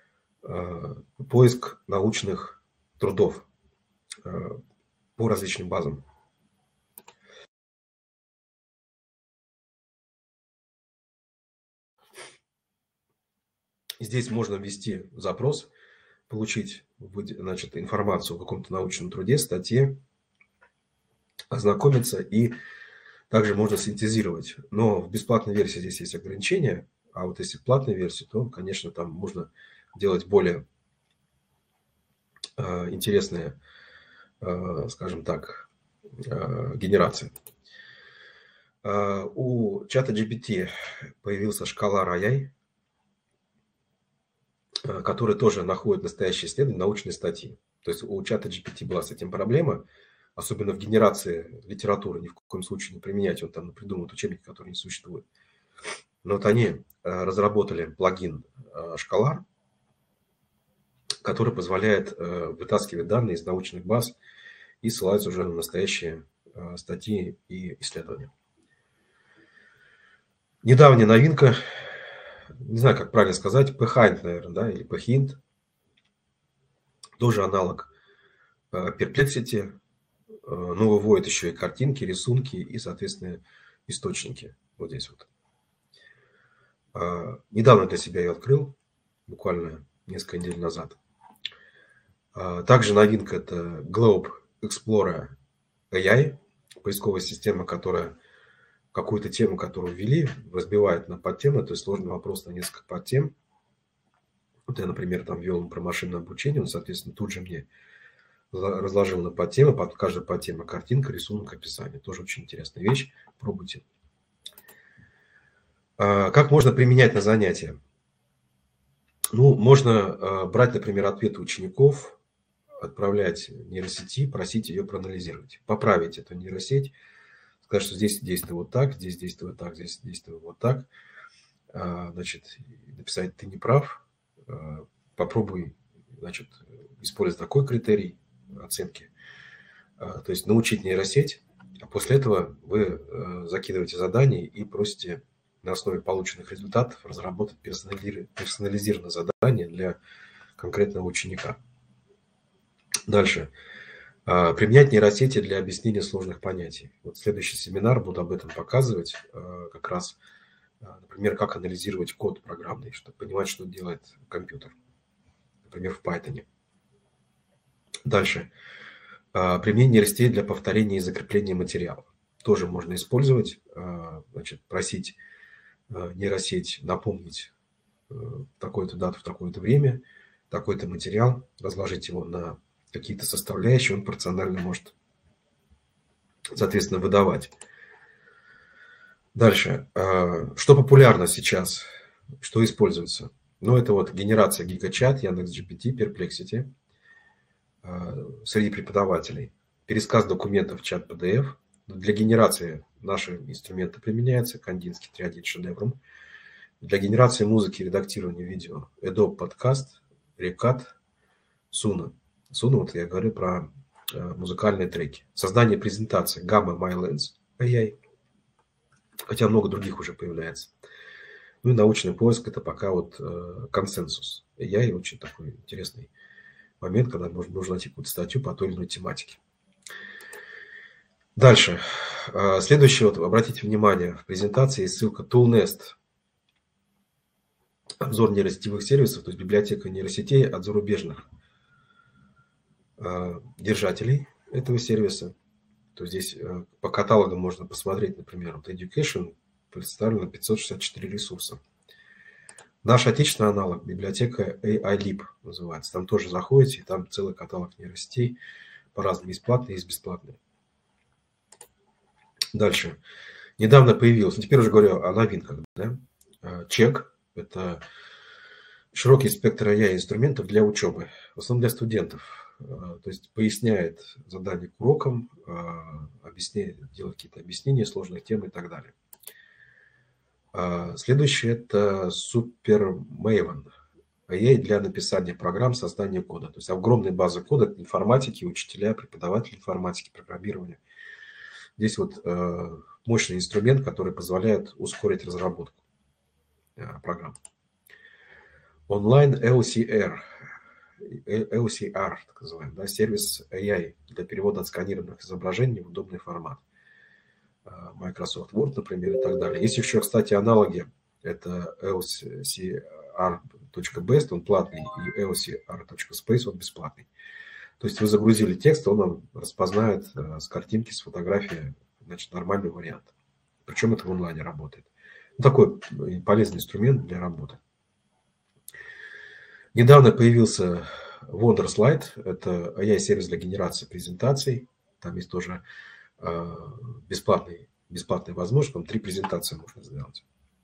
поиск научных трудов по различным базам. Здесь можно ввести запрос, получить, значит, информацию о каком-то научном труде, статье, ознакомиться, и также можно синтезировать. Но в бесплатной версии здесь есть ограничения, а вот если в платной версии, то, конечно, там можно делать более э, интересные, э, скажем так, э, генерации. Э, у чата джи пи ти появился шкала эй ай, который тоже находит настоящие исследования, научные статьи. То есть у чата джи пи ти была с этим проблема, особенно в генерации литературы. Ни в коем случае не применять, он там придумывает учебники, которые не существуют. Но вот они разработали плагин Шкалар, который позволяет вытаскивать данные из научных баз и ссылаться уже на настоящие статьи и исследования. Недавняя новинка, не знаю, как правильно сказать, PyHint, наверное, да, или PyHint, тоже аналог Perplexity, но выводит еще и картинки, рисунки и, соответственно, источники. Вот здесь вот. Недавно для себя я открыл, буквально несколько недель назад. Также новинка – это Globe Explorer эй ай, поисковая система, которая какую-то тему, которую ввели, разбивает на подтемы, то есть сложный вопрос на несколько подтем. Вот я, например, там ввел про машинное обучение, он, соответственно, тут же мне разложил на подтемы, под каждой подтема картинка, рисунок, описание. Тоже очень интересная вещь, пробуйте. Как можно применять на занятия? Ну, можно брать, например, ответы учеников, отправлять нейросети, просить ее проанализировать, поправить эту нейросеть, сказать, что здесь действует вот так, здесь действует так, здесь действует вот так. значит, написать «ты не прав», попробуй, значит, использовать такой критерий оценки, то есть научить нейросеть, а после этого вы закидываете задание и просите на основе полученных результатов разработать персонализированное задание для конкретного ученика. Дальше. Применять нейросети для объяснения сложных понятий. Вот следующий семинар буду об этом показывать, как раз, например, как анализировать код программный, чтобы понимать, что делает компьютер, например, в Python. Дальше. Применение нейросетей для повторения и закрепления материала. Тоже можно использовать, значит, просить нейросеть напомнить такую-то дату в такое-то время, такой-то материал, разложить его на какие-то составляющие, он порционально может, соответственно, выдавать. Дальше. Что популярно сейчас? Что используется? Ну, это вот генерация GigaChat, Яндекс.джи пи ти, Perplexity среди преподавателей. Пересказ документов в чат пи ди эф. Для генерации наши инструменты применяются. Кандинский три точка один Шедеврум. Для генерации музыки и редактирования видео Adobe Podcast, Recat, Suno. Suno, вот я говорю про музыкальные треки. Создание презентации Gamma MyLens эй ай. Хотя много других уже появляется. Ну и научный поиск — это пока вот консенсус эй ай. Очень такой интересный момент, когда можно, нужно найти какую-то статью по той или иной тематике. Дальше. Следующее, вот, обратите внимание, в презентации есть ссылка ToolNest. Обзор нейросетевых сервисов, то есть библиотека нейросетей от зарубежных держателей этого сервиса. То есть здесь по каталогам можно посмотреть, например, вот Education представлено пятьсот шестьдесят четыре ресурса. Наш отечественный аналог, библиотека эй ай Lib называется. Там тоже заходите, и там целый каталог нейросетей по-разному. Есть платные, есть бесплатные. Дальше. Недавно появился, теперь уже говорю о новинках, да? Чек. Это широкий спектр эй ай-инструментов для учебы, в основном для студентов. То есть поясняет задания к урокам, объясняет, делает какие-то объяснения сложных тем и так далее. Следующее – это Super Maven, эй ай для написания программ, создания кода. То есть огромная база кода информатики, учителя, преподаватели информатики, программирования. Здесь вот мощный инструмент, который позволяет ускорить разработку программ. Онлайн эл си ар, эл си ар, так называемый, да, сервис эй ай для перевода отсканированных изображений в удобный формат. Microsoft Word, например, и так далее. Есть еще, кстати, аналоги. Это эл си ар точка бест, он платный, и эл си ар точка спейс, он бесплатный. То есть вы загрузили текст, он вам распознает с картинки, с фотографии, значит, нормальный вариант. Причем это в онлайне работает. Такой полезный инструмент для работы. Недавно появился Wonderslide. Это эй ай-сервис для генерации презентаций. Там есть тоже бесплатный, бесплатная возможность. Там три презентации можно сделать.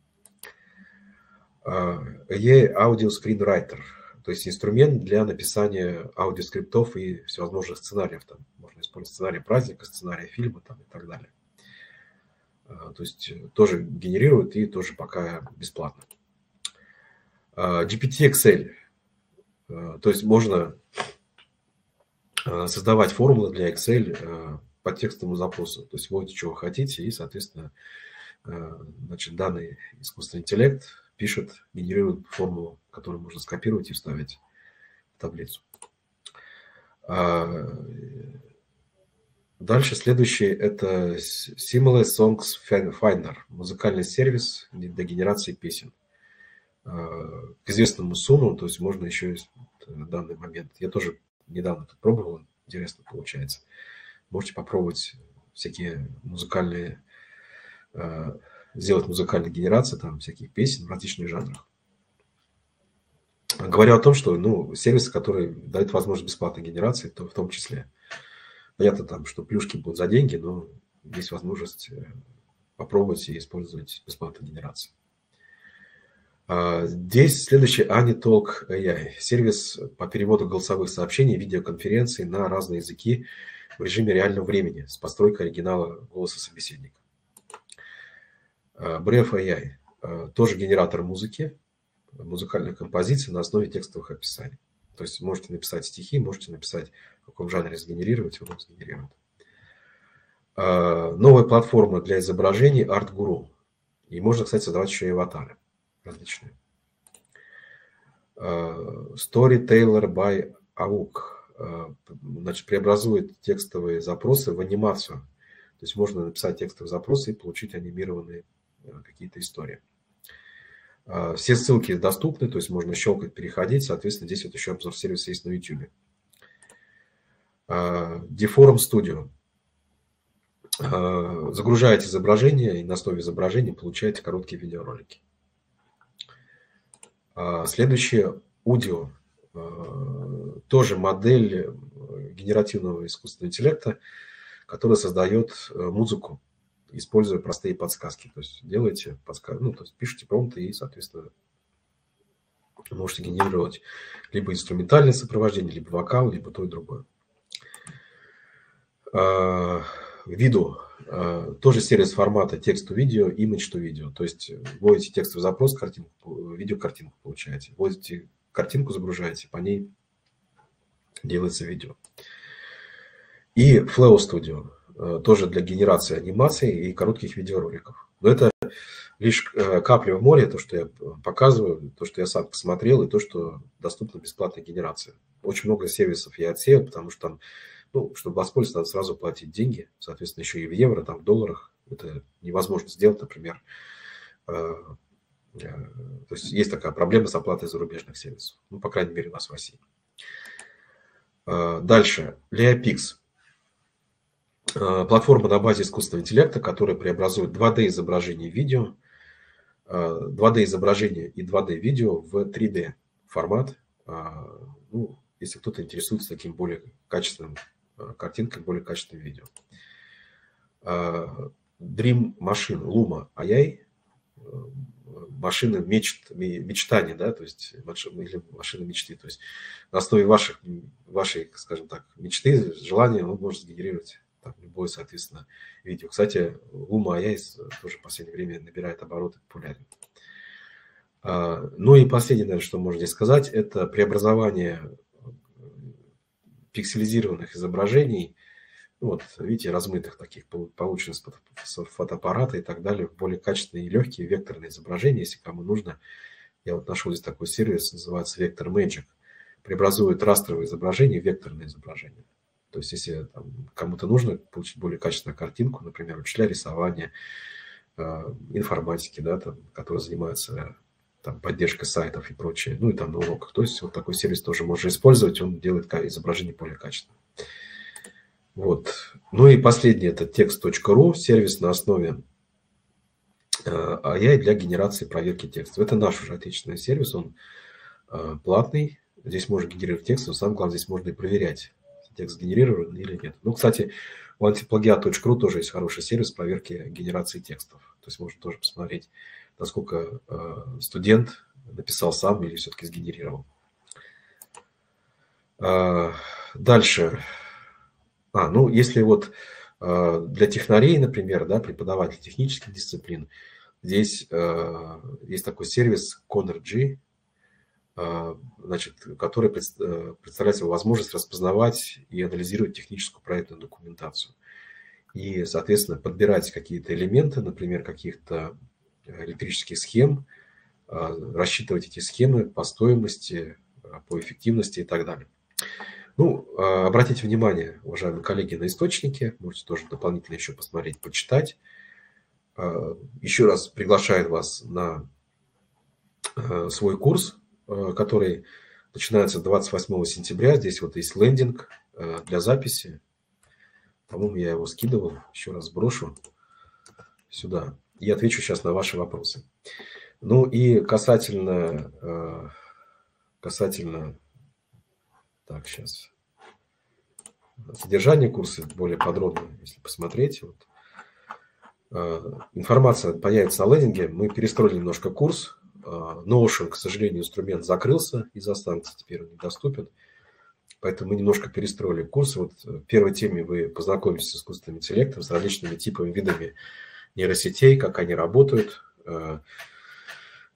эй ай Audio Screenwriter. То есть инструмент для написания аудиоскриптов и всевозможных сценариев. Там можно использовать сценарий праздника, сценарий фильма там, и так далее. То есть тоже генерирует и тоже пока бесплатно. джи пи ти экс эл. То есть можно создавать формулы для Excel по текстовому запросу. То есть вводите, чего вы хотите, и, соответственно, значит, данный искусственный интеллект пишет, генерирует формулу, которую можно скопировать и вставить в таблицу. Дальше следующее – это Seamless Songs Finder, музыкальный сервис для генерации песен. К известному Suno, то есть можно еще в данный момент. Я тоже недавно это пробовал, интересно получается. Можете попробовать всякие музыкальные, сделать музыкальные генерации, там всяких песен в различных жанрах. Говорю о том, что ну, сервисы, которые дают возможность бесплатной генерации, то в том числе. Понятно, там, что плюшки будут за деньги, но есть возможность попробовать и использовать бесплатную генерацию. Здесь следующий AnyTalk эй ай. Сервис по переводу голосовых сообщений, видеоконференций на разные языки в режиме реального времени с постройкой оригинала голоса собеседника. Бреф эй ай. тоже генератор музыки, музыкальной композиции на основе текстовых описаний. То есть можете написать стихи, можете написать, в каком жанре сгенерировать, он сгенерирует. Новая платформа для изображений ArtGuru. И можно, кстати, создавать еще и аватары различные. Storyteller by Auk. Значит, преобразует текстовые запросы в анимацию. То есть можно написать текстовые запросы и получить анимированные какие-то истории. Все ссылки доступны, то есть можно щелкать, переходить. Соответственно, здесь вот еще обзор сервиса есть на YouTube. Deform Studio. Загружаете изображение и на основе изображения получаете короткие видеоролики. Следующее Udio. Тоже модель генеративного искусственного интеллекта, которая создает музыку, используя простые подсказки. То есть делаете подсказки, ну, то есть пишите промпты и, соответственно, можете генерировать либо инструментальное сопровождение, либо вокал, либо то и другое. Виду. Тоже сервис формата текст-то-видео, image-to-видео. То есть вводите текстовый запрос, картинку, видеокартинку получаете. Вводите картинку, загружаете, по ней делается видео. И Flow Studio. Тоже для генерации анимаций и коротких видеороликов. Но это лишь капля в море, то, что я показываю, то, что я сам посмотрел, и то, что доступна бесплатная генерация. Очень много сервисов я отсеял, потому что там, ну, чтобы воспользоваться, надо сразу платить деньги, соответственно, еще и в евро, там, в долларах. Это невозможно сделать, например. То есть есть такая проблема с оплатой зарубежных сервисов. Ну, по крайней мере, у нас в России. Дальше. Leapix. Платформа на базе искусственного интеллекта, которая преобразует два дэ изображение в видео, два дэ изображение и два дэ видео в три дэ формат. Ну, если кто-то интересуется таким более качественным картинкой, более качественным видео. Dream Machine, Luma эй ай, машина мечт, мечтаний, да, то есть или машина мечты. То есть на основе ваших, вашей, скажем так, мечты, желания он может сгенерировать там любое, соответственно, видео. Кстати, Luma эй ай тоже в последнее время набирает обороты, популярен. Ну и последнее, наверное, что можно здесь сказать, это преобразование пикселизированных изображений, вот, видите, размытых таких, полученных с фотоаппарата и так далее, в более качественные и легкие векторные изображения, если кому нужно. Я вот нашел здесь такой сервис, называется Vector Magic. Преобразует растровые изображения в векторные изображения. То есть, если кому-то нужно получить более качественную картинку, например, учителя рисования, э, информатики, да, там, которые занимаются там, поддержкой сайтов и прочее, ну и там на уроках. То есть, вот такой сервис тоже можно использовать, он делает изображение более качественным. Вот. Ну и последний это текст.ру, сервис на основе эй ай для генерации проверки текстов. Это наш уже отечественный сервис, он э, платный. Здесь можно генерировать текст, но самое главное, здесь можно и проверять, текст генерирован или нет. Ну, кстати, у антиплагиат точка ру тоже есть хороший сервис проверки генерации текстов. То есть можно тоже посмотреть, насколько э, студент написал сам или все-таки сгенерировал. Э, дальше. А, ну, если вот э, для технарей, например, да, преподавателей технических дисциплин, здесь э, есть такой сервис Conner-G, э, значит, который пред, э, представляет собой возможность распознавать и анализировать техническую проектную документацию. И, соответственно, подбирать какие-то элементы, например, каких-то электрических схем, э, рассчитывать эти схемы по стоимости, по эффективности и так далее. Ну, обратите внимание, уважаемые коллеги, на источники. Можете тоже дополнительно еще посмотреть, почитать. Еще раз приглашаю вас на свой курс, который начинается двадцать восьмого сентября. Здесь вот есть лендинг для записи. По-моему, я его скидывал. Еще раз сброшу сюда. И отвечу сейчас на ваши вопросы. Ну и касательно... касательно Так, сейчас. Содержание курса более подробно, если посмотреть. Вот. Информация появится на лендинге. Мы перестроили немножко курс. Notion, к сожалению, инструмент закрылся из-за санкций, теперь он недоступен. Поэтому мы немножко перестроили курс. Вот в первой теме вы познакомитесь с искусственным интеллектом, с различными типами, видами нейросетей, как они работают.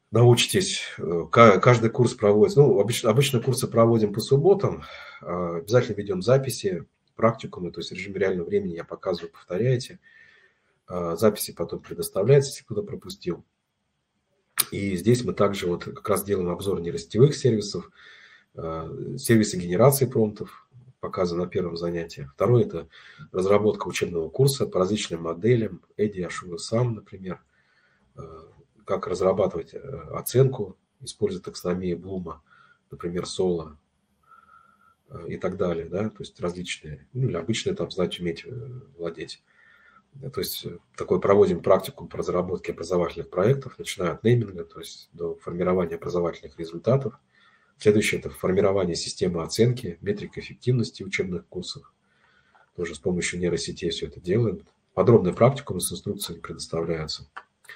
научитесь, каждый курс проводится, ну, обычно, обычно курсы проводим по субботам, обязательно ведем записи, практикумы, то есть в режиме реального времени я показываю, повторяете, записи потом предоставляются, если кто-то пропустил. И здесь мы также вот как раз делаем обзор нейросетевых сервисов, сервисы генерации промптов, показано на первом занятии. Второе – это разработка учебного курса по различным моделям, Эдди, Ашура, Сам, например, как разрабатывать оценку, используя таксономию Блума, например, Соло и так далее, да, то есть различные, ну, или обычные там знать, уметь владеть. То есть такой проводим практику по разработке образовательных проектов, начиная от нейминга, то есть до формирования образовательных результатов. Следующее – это формирование системы оценки, метрик эффективности учебных курсов. Тоже с помощью нейросетей все это делаем. Подробная практика с инструкциями предоставляется.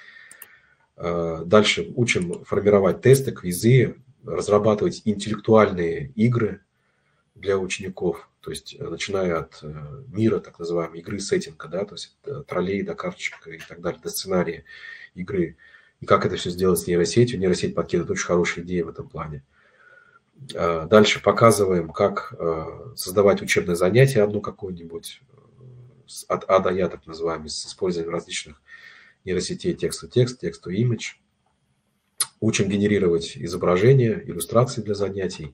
Дальше учим формировать тесты, квизы, разрабатывать интеллектуальные игры для учеников. То есть начиная от мира, так называемой, игры сеттинга, да, то есть троллей до карточек и так далее, до сценария игры. И как это все сделать с нейросетью. Нейросеть подкидывает очень хорошие идеи в этом плане. Дальше показываем, как создавать учебное занятие одно какое-нибудь, от А до Я, так называемое, с использованием различных нейросетей текст-то-текст, текст-то-имидж. Учим генерировать изображения, иллюстрации для занятий.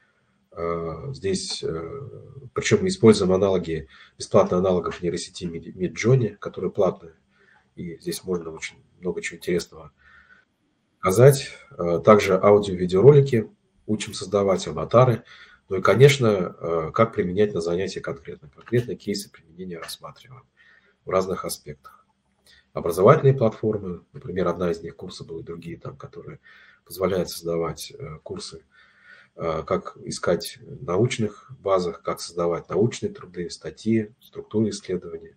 Здесь, причем мы используем аналоги, бесплатные аналогов нейросети Midjourney, которые платные. И здесь можно очень много чего интересного показать. Также аудио-видеоролики учим создавать, аватары. Ну и, конечно, как применять на занятии конкретно. Конкретные кейсы применения рассматриваем в разных аспектах. Образовательные платформы, например, одна из них курсы были, другие там, которые позволяют создавать курсы, как искать в научных базах, как создавать научные труды, статьи, структуры исследований.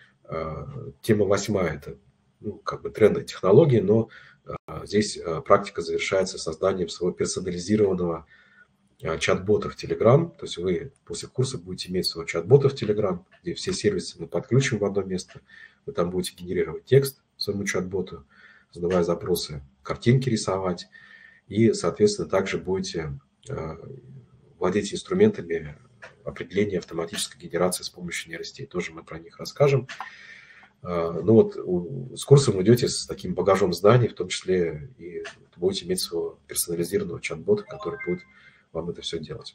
Тема восьмая – это ну, как бы тренды технологий, но здесь практика завершается созданием своего персонализированного чат-бота в Telegram. То есть вы после курса будете иметь своего чат-бота в Telegram, где все сервисы мы подключим в одно место. Вы там будете генерировать текст своему чат-боту, задавая запросы, картинки рисовать. И, соответственно, также будете владеть инструментами определения автоматической генерации с помощью нейросетей. Тоже мы про них расскажем. Ну вот с курсом вы идете с таким багажом знаний, в том числе и будете иметь своего персонализированного чат-бота, который будет вам это все делать.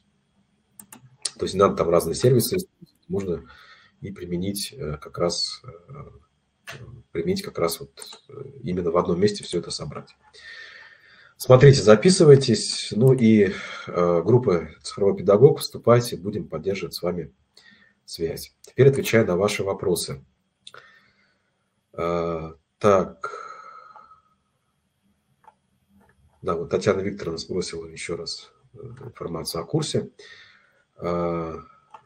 То есть не надо там разные сервисы, можно и применить как раз, применить как раз вот именно в одном месте все это собрать. Смотрите, записывайтесь, ну и э, группа «Цифровой педагог», вступайте, будем поддерживать с вами связь. Теперь отвечаю на ваши вопросы. Э, так, да, вот Татьяна Викторовна сбросила еще раз информацию о курсе. Э,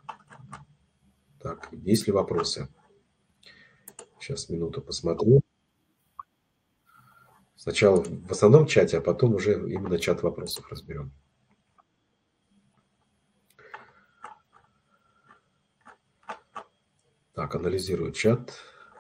так, есть ли вопросы? Сейчас минуту посмотрю. Сначала в основном чате, а потом уже именно чат вопросов разберем. Так, анализирую чат.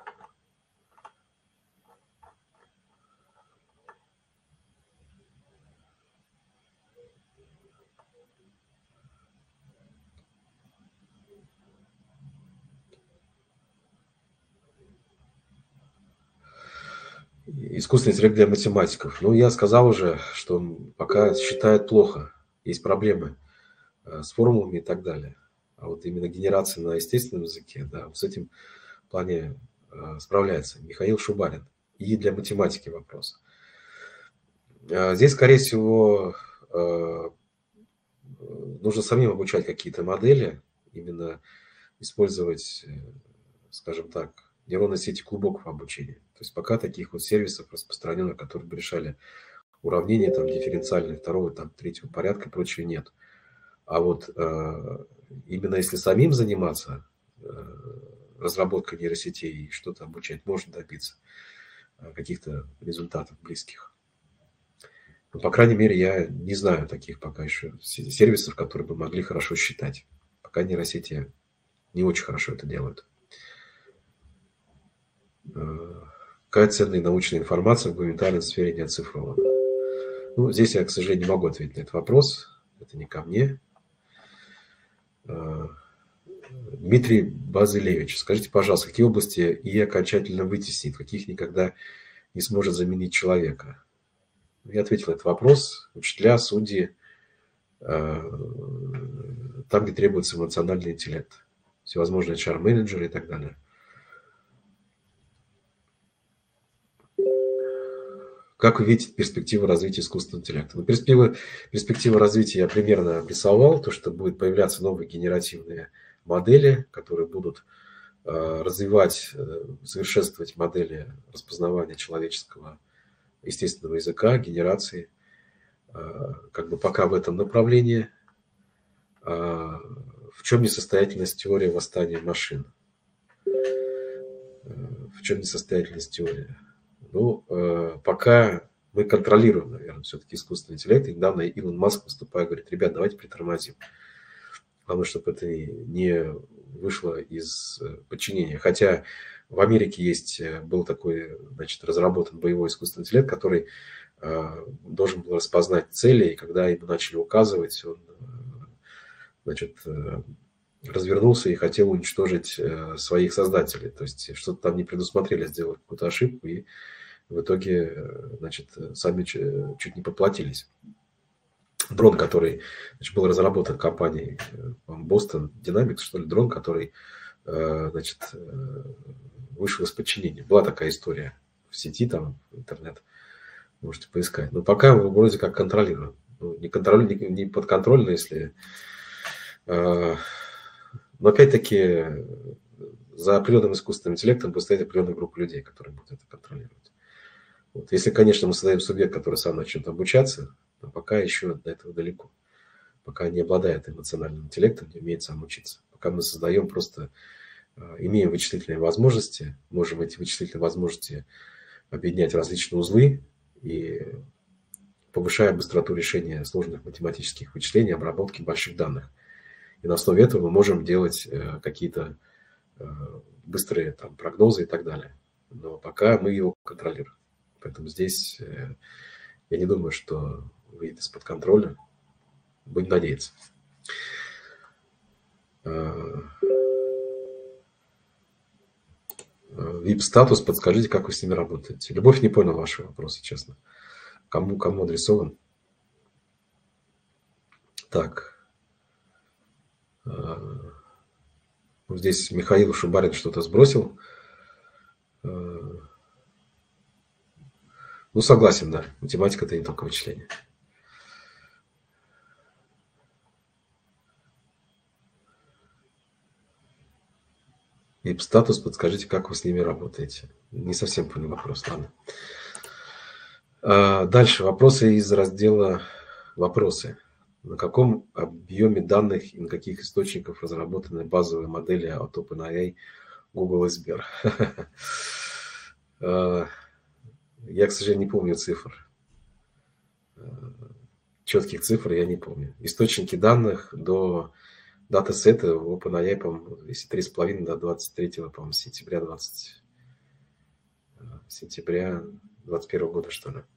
Искусственный интеллект для математиков. Ну, я сказал уже, что он пока считает плохо. Есть проблемы с формулами и так далее. А вот именно генерация на естественном языке, да, с этим в плане справляется Михаил Шубарин. И для математики вопрос. Здесь, скорее всего, нужно самим обучать какие-то модели, именно использовать, скажем так, нейронные сети глубокого обучения. То есть пока таких вот сервисов распространенных, которые бы решали уравнения там, дифференциальные второго, там, третьего порядка и прочего нет. А вот э, именно если самим заниматься э, разработкой нейросетей и что-то обучать, можно добиться э, каких-то результатов близких. Но, по крайней мере, я не знаю таких пока еще сервисов, которые бы могли хорошо считать. Пока нейросети не очень хорошо это делают. Какая ценная научная информация в гуманитарной сфере не оцифрована? Ну, здесь я, к сожалению, не могу ответить на этот вопрос. Это не ко мне. Дмитрий Базилевич, скажите, пожалуйста, какие области ИИ окончательно вытеснит, в каких никогда не сможет заменить человека? Я ответил на этот вопрос. Учителя, судьи, там, где требуется эмоциональный интеллект. Всевозможные эйч ар-менеджеры и так далее. Как вы видите перспективу развития искусственного интеллекта? Ну, перспективы, перспективы развития я примерно обрисовал. То, что будут появляться новые генеративные модели, которые будут э, развивать, э, совершенствовать модели распознавания человеческого естественного языка, генерации. Э, как бы пока в этом направлении. Э, в чем несостоятельность теории восстания машин? Э, в чем несостоятельность теории? Ну, э, пока мы контролируем, наверное, все-таки искусственный интеллект. И недавно Илон Маск, выступая, говорит: ребят, давайте притормозим. Главное, чтобы это не вышло из подчинения. Хотя в Америке есть, был такой, значит, разработан боевой искусственный интеллект, который э, должен был распознать цели, и когда ему начали указывать, он, значит, э, развернулся и хотел уничтожить э, своих создателей. То есть что-то там не предусмотрели, сделали какую-то ошибку, и в итоге, значит, сами чуть не поплатились. Дрон, который, значит, был разработан компанией Boston Dynamics, что ли, дрон, который, значит, вышел из подчинения. Была такая история в сети, там, интернет, можете поискать. Но пока мы вроде как контролируем. Ну, не, контроль, не, не подконтрольно, если... Но опять-таки за определенным искусственным интеллектом будет стоять определенная группа людей, которые будут это контролировать. Вот. Если, конечно, мы создаем субъект, который сам начнет обучаться, но пока еще до этого далеко. Пока не обладает эмоциональным интеллектом, не умеет сам учиться. Пока мы создаем просто, имеем вычислительные возможности, можем эти вычислительные возможности объединять в различные узлы и повышая быстроту решения сложных математических вычислений, обработки больших данных. И на основе этого мы можем делать какие-то быстрые там прогнозы и так далее. Но пока мы его контролируем. Поэтому здесь я не думаю, что выйдет из-под контроля. Будем надеяться. ви ай пи-статус, подскажите, как вы с ними работаете. Любовь, не понял ваши вопросы, честно. Кому, кому адресован? Так. Здесь Михаил Шубарин что-то сбросил. Ну, согласен, да. Математика – это не только вычисление. ви ай пи-статус, подскажите, как вы с ними работаете. Не совсем понял вопрос, ладно. Дальше вопросы из раздела «Вопросы». На каком объеме данных и на каких источников разработаны базовые модели от OpenAI, Google и Сбер? Я, к сожалению, не помню цифр. Четких цифр я не помню. Источники данных до датасета в OpenAI, по-моему, если три с половиной до двадцать третьего, по-моему, сентября двадцать сентября двадцать первого года, что ли.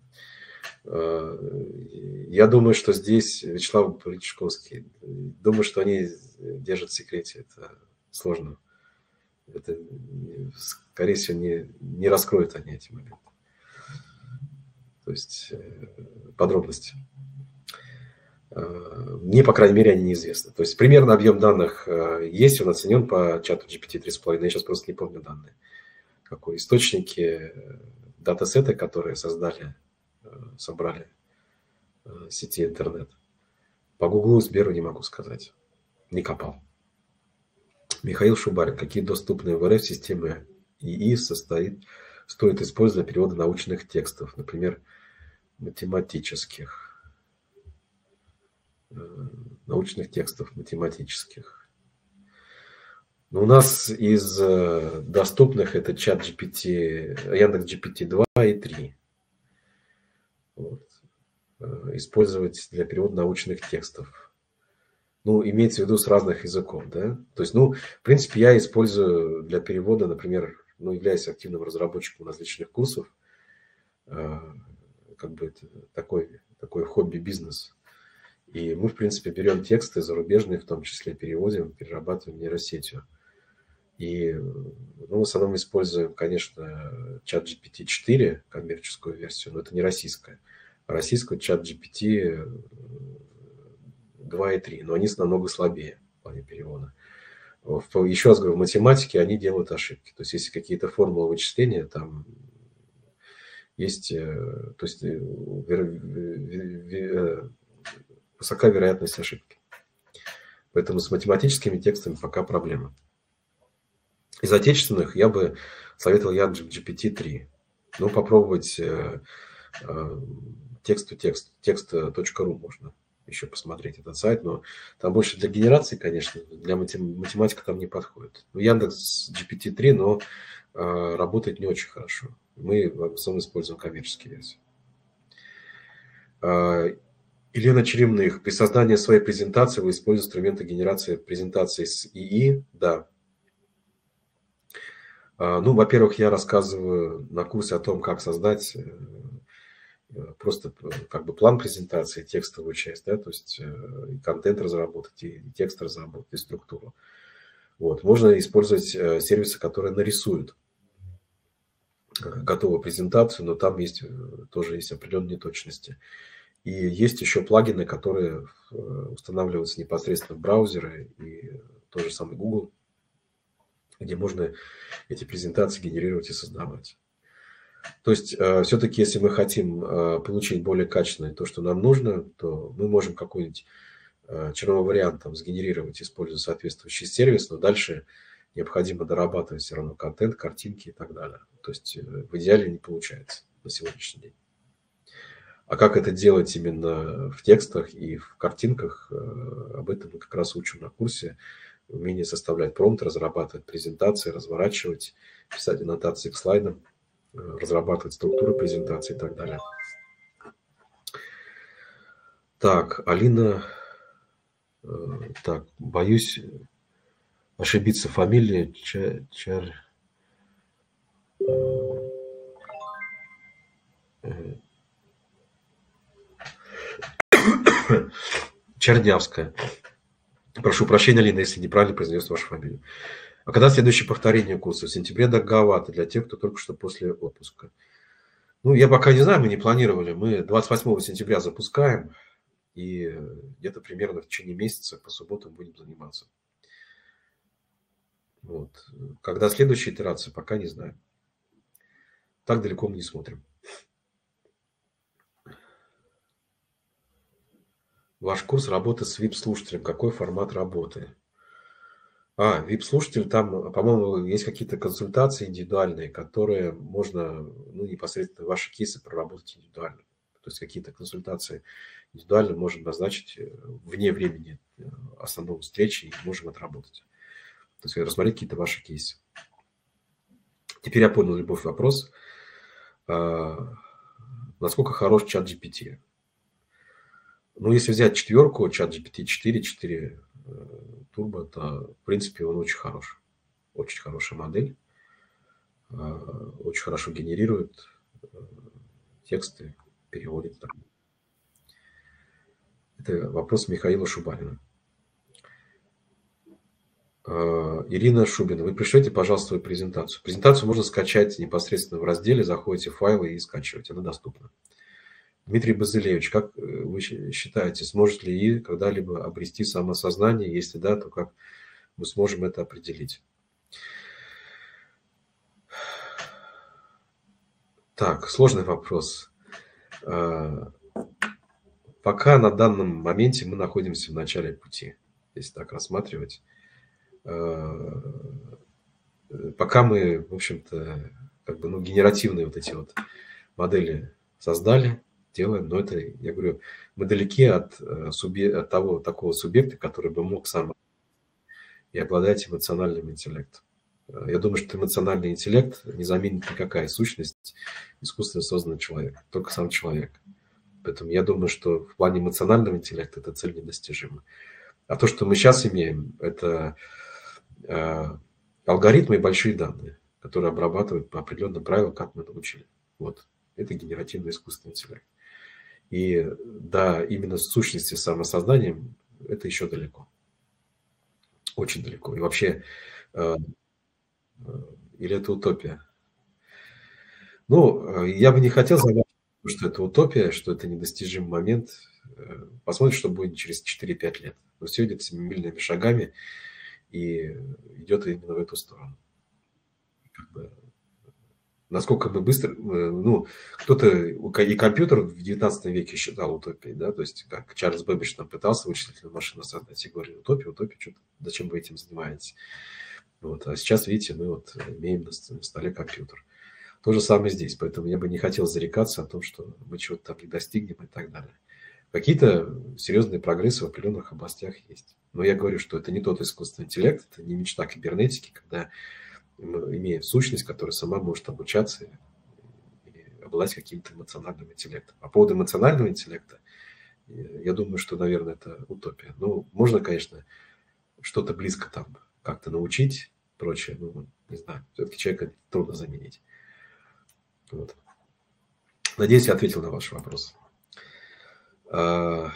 Я думаю, что здесь Вячеслав Политишковский, думаю, что они держат в секрете. Это сложно. Это, скорее всего, не, не раскроют они эти моменты. То есть подробности. Мне, по крайней мере, они неизвестны. То есть примерно объем данных есть, он оценен по чату джи пи ти три с половиной. Я сейчас просто не помню данные. Какой источники, датасеты, которые создали, собрали в сети интернет. По Гуглу, Сберу не могу сказать. Не копал. Михаил Шубарин. Какие доступные в эр эф системы ИИ состоит, стоит использовать для перевода научных текстов, например, математических. Научных текстов математических. Но у нас из доступных это чат джи пи ти, Яндекс джи пи ти два и три. Вот. Использовать для перевода научных текстов. Ну, имеется в виду с разных языков, да? То есть, ну, в принципе, я использую для перевода, например, ну, являюсь активным разработчиком различных курсов. как бы это такой, такой хобби-бизнес. И мы, в принципе, берем тексты зарубежные, в том числе переводим, перерабатываем нейросетью. И ну, в основном используем, конечно, чат джи пи ти четыре, коммерческую версию, но это не российская. А российскую чат джи пи ти два и три, но они намного слабее в плане перевода. Еще раз говорю, в математике они делают ошибки. То есть, если какие-то формулы вычисления, там есть, то есть, высока вероятность ошибки. Поэтому с математическими текстами пока проблема. Из отечественных я бы советовал Яндекс джи пи ти три. Ну, попробовать текст-то-текст, текст.ру можно еще посмотреть этот сайт, но там больше для генерации, конечно, для математики там не подходит. Ну, Яндекс джи пи ти три, но э, работает не очень хорошо. Мы в основном используем коммерческие версии. Э, Елена Черемных. При создании своей презентации вы используете инструменты генерации презентации с ИИ? Да. Э, ну, во-первых, я рассказываю на курсе о том, как создать просто как бы план презентации, текстовую часть, да, то есть и контент разработать, и текст разработать, и структуру. Вот. Можно использовать сервисы, которые нарисуют готовую презентацию, но там есть, тоже есть определенные неточности. И есть еще плагины, которые устанавливаются непосредственно в браузеры, и тот же самый Google, где можно эти презентации генерировать и создавать. То есть, э, все-таки, если мы хотим э, получить более качественное то, что нам нужно, то мы можем какой-нибудь э, черновой вариант там, сгенерировать, используя соответствующий сервис, но дальше необходимо дорабатывать все равно контент, картинки и так далее. То есть, э, в идеале не получается на сегодняшний день. А как это делать именно в текстах и в картинках, э, об этом мы как раз учим на курсе. Умение составлять промпт, разрабатывать презентации, разворачивать, писать аннотации к слайдам, разрабатывать структуру презентации и так далее. Так, Алина, э, так, боюсь ошибиться фамилия Чар, Чар, э, Чернявская. Прошу прощения, Алина, если неправильно произнес вашу фамилию. А когда следующее повторение курса? В сентябре долговато для тех, кто только что после отпуска. Ну, я пока не знаю, мы не планировали. Мы двадцать восьмого сентября запускаем. И где-то примерно в течение месяца по субботам будем заниматься. Вот. Когда следующая итерация, пока не знаю. Так далеко мы не смотрим. Ваш курс работы с ви ай пи-слушателем. Какой формат работы? А, ви ай пи-слушатель, там, по-моему, есть какие-то консультации индивидуальные, которые можно, ну, непосредственно ваши кейсы проработать индивидуально. То есть какие-то консультации индивидуально можем назначить вне времени основной встречи и можем отработать. То есть рассмотреть какие-то ваши кейсы. Теперь я понял, Любовь, вопрос. Насколько хорош чат джи пи ти? Ну, если взять четверку, чат джи пи ти четыре, четыре Turbo, то, в принципе, он очень хорош. Очень хорошая модель. Очень хорошо генерирует тексты, переводит. Это вопрос Михаила Шубанина. Ирина Шубина, вы пришлете, пожалуйста, свою презентацию. Презентацию можно скачать непосредственно в разделе, заходите в файлы и скачивать. Она доступна. Дмитрий Базилевич, как вы считаете, сможет ли ИИ когда-либо обрести самосознание? Если да, то как мы сможем это определить? Так, сложный вопрос. Пока на данном моменте мы находимся в начале пути, если так рассматривать. Пока мы, в общем-то, как бы, ну, генеративные вот эти вот модели создали, делаем, но это, я говорю, мы далеки от, субъ... от того такого субъекта, который бы мог сам и обладать эмоциональным интеллектом. Я думаю, что эмоциональный интеллект не заменит никакая сущность искусственно созданного человека, только сам человек. Поэтому я думаю, что в плане эмоционального интеллекта эта цель недостижима. А то, что мы сейчас имеем, это э, алгоритмы и большие данные, которые обрабатывают по определенным правилам, как мы научили. Вот. это генеративный искусственный интеллект. И да, именно сущности самосознанием это еще далеко. Очень далеко. И вообще, э, или это утопия? Ну, я бы не хотел сказать, что это утопия, что это недостижимый момент. Посмотрим, что будет через четыре-пять лет. Но все идет семимильными шагами и идет именно в эту сторону. Как бы, насколько мы быстро... Ну, кто-то... И компьютер в девятнадцатом веке считал утопией, да, то есть как Чарльз Бэббидж там пытался вычислительную машину создать и говорил, утопия, утопия, что-то, зачем вы этим занимаетесь? Вот. А сейчас, видите, мы вот имеем на столе компьютер. То же самое здесь, поэтому я бы не хотел зарекаться о том, что мы чего-то там не достигнем и так далее. Какие-то серьезные прогрессы в определенных областях есть. Но я говорю, что это не тот искусственный интеллект, это не мечта кибернетики, когда мы имеем сущность, которая сама может обучаться и обладать каким-то эмоциональным интеллектом. По поводу эмоционального интеллекта, я думаю, что, наверное, это утопия. Ну, можно, конечно, что-то близко там как-то научить, прочее, ну, не знаю, все-таки человека трудно заменить. Вот. Надеюсь, я ответил на ваш вопрос. А...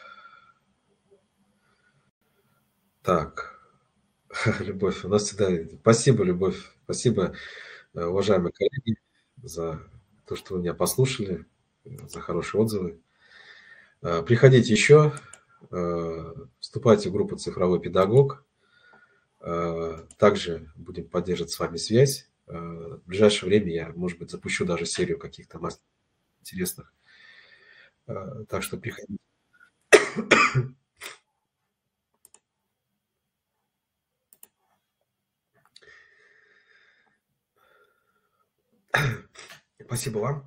Так, Любовь, у нас всегда... Спасибо, Любовь, спасибо, уважаемые коллеги, за то, что вы меня послушали, за хорошие отзывы. Приходите еще, вступайте в группу «Цифровой педагог». Также будем поддерживать с вами связь. В ближайшее время я, может быть, запущу даже серию каких-то интересных. Так что приходите. Спасибо вам.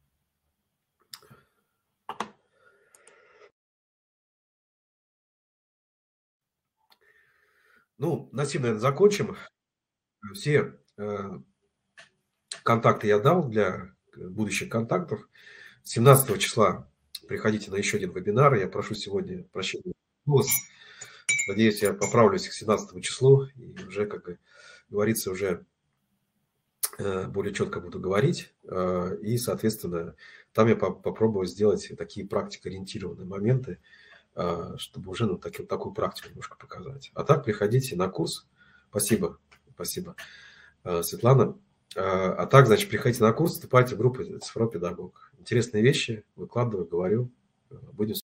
Ну, на сим, наверное, закончим. Все э, контакты я дал для будущих контактов. семнадцатого числа приходите на еще один вебинар. Я прошу сегодня прощения. Надеюсь, я поправлюсь к семнадцатому числу. И уже, как говорится, уже э, более четко буду говорить. Э, и, соответственно, там я по попробую сделать такие практикоориентированные моменты, чтобы уже ну, так, такую практику немножко показать. А так приходите на курс. Спасибо, спасибо, Светлана. А так, значит, приходите на курс, вступайте в группу «Цифровой педагог». Интересные вещи выкладываю, говорю. Будем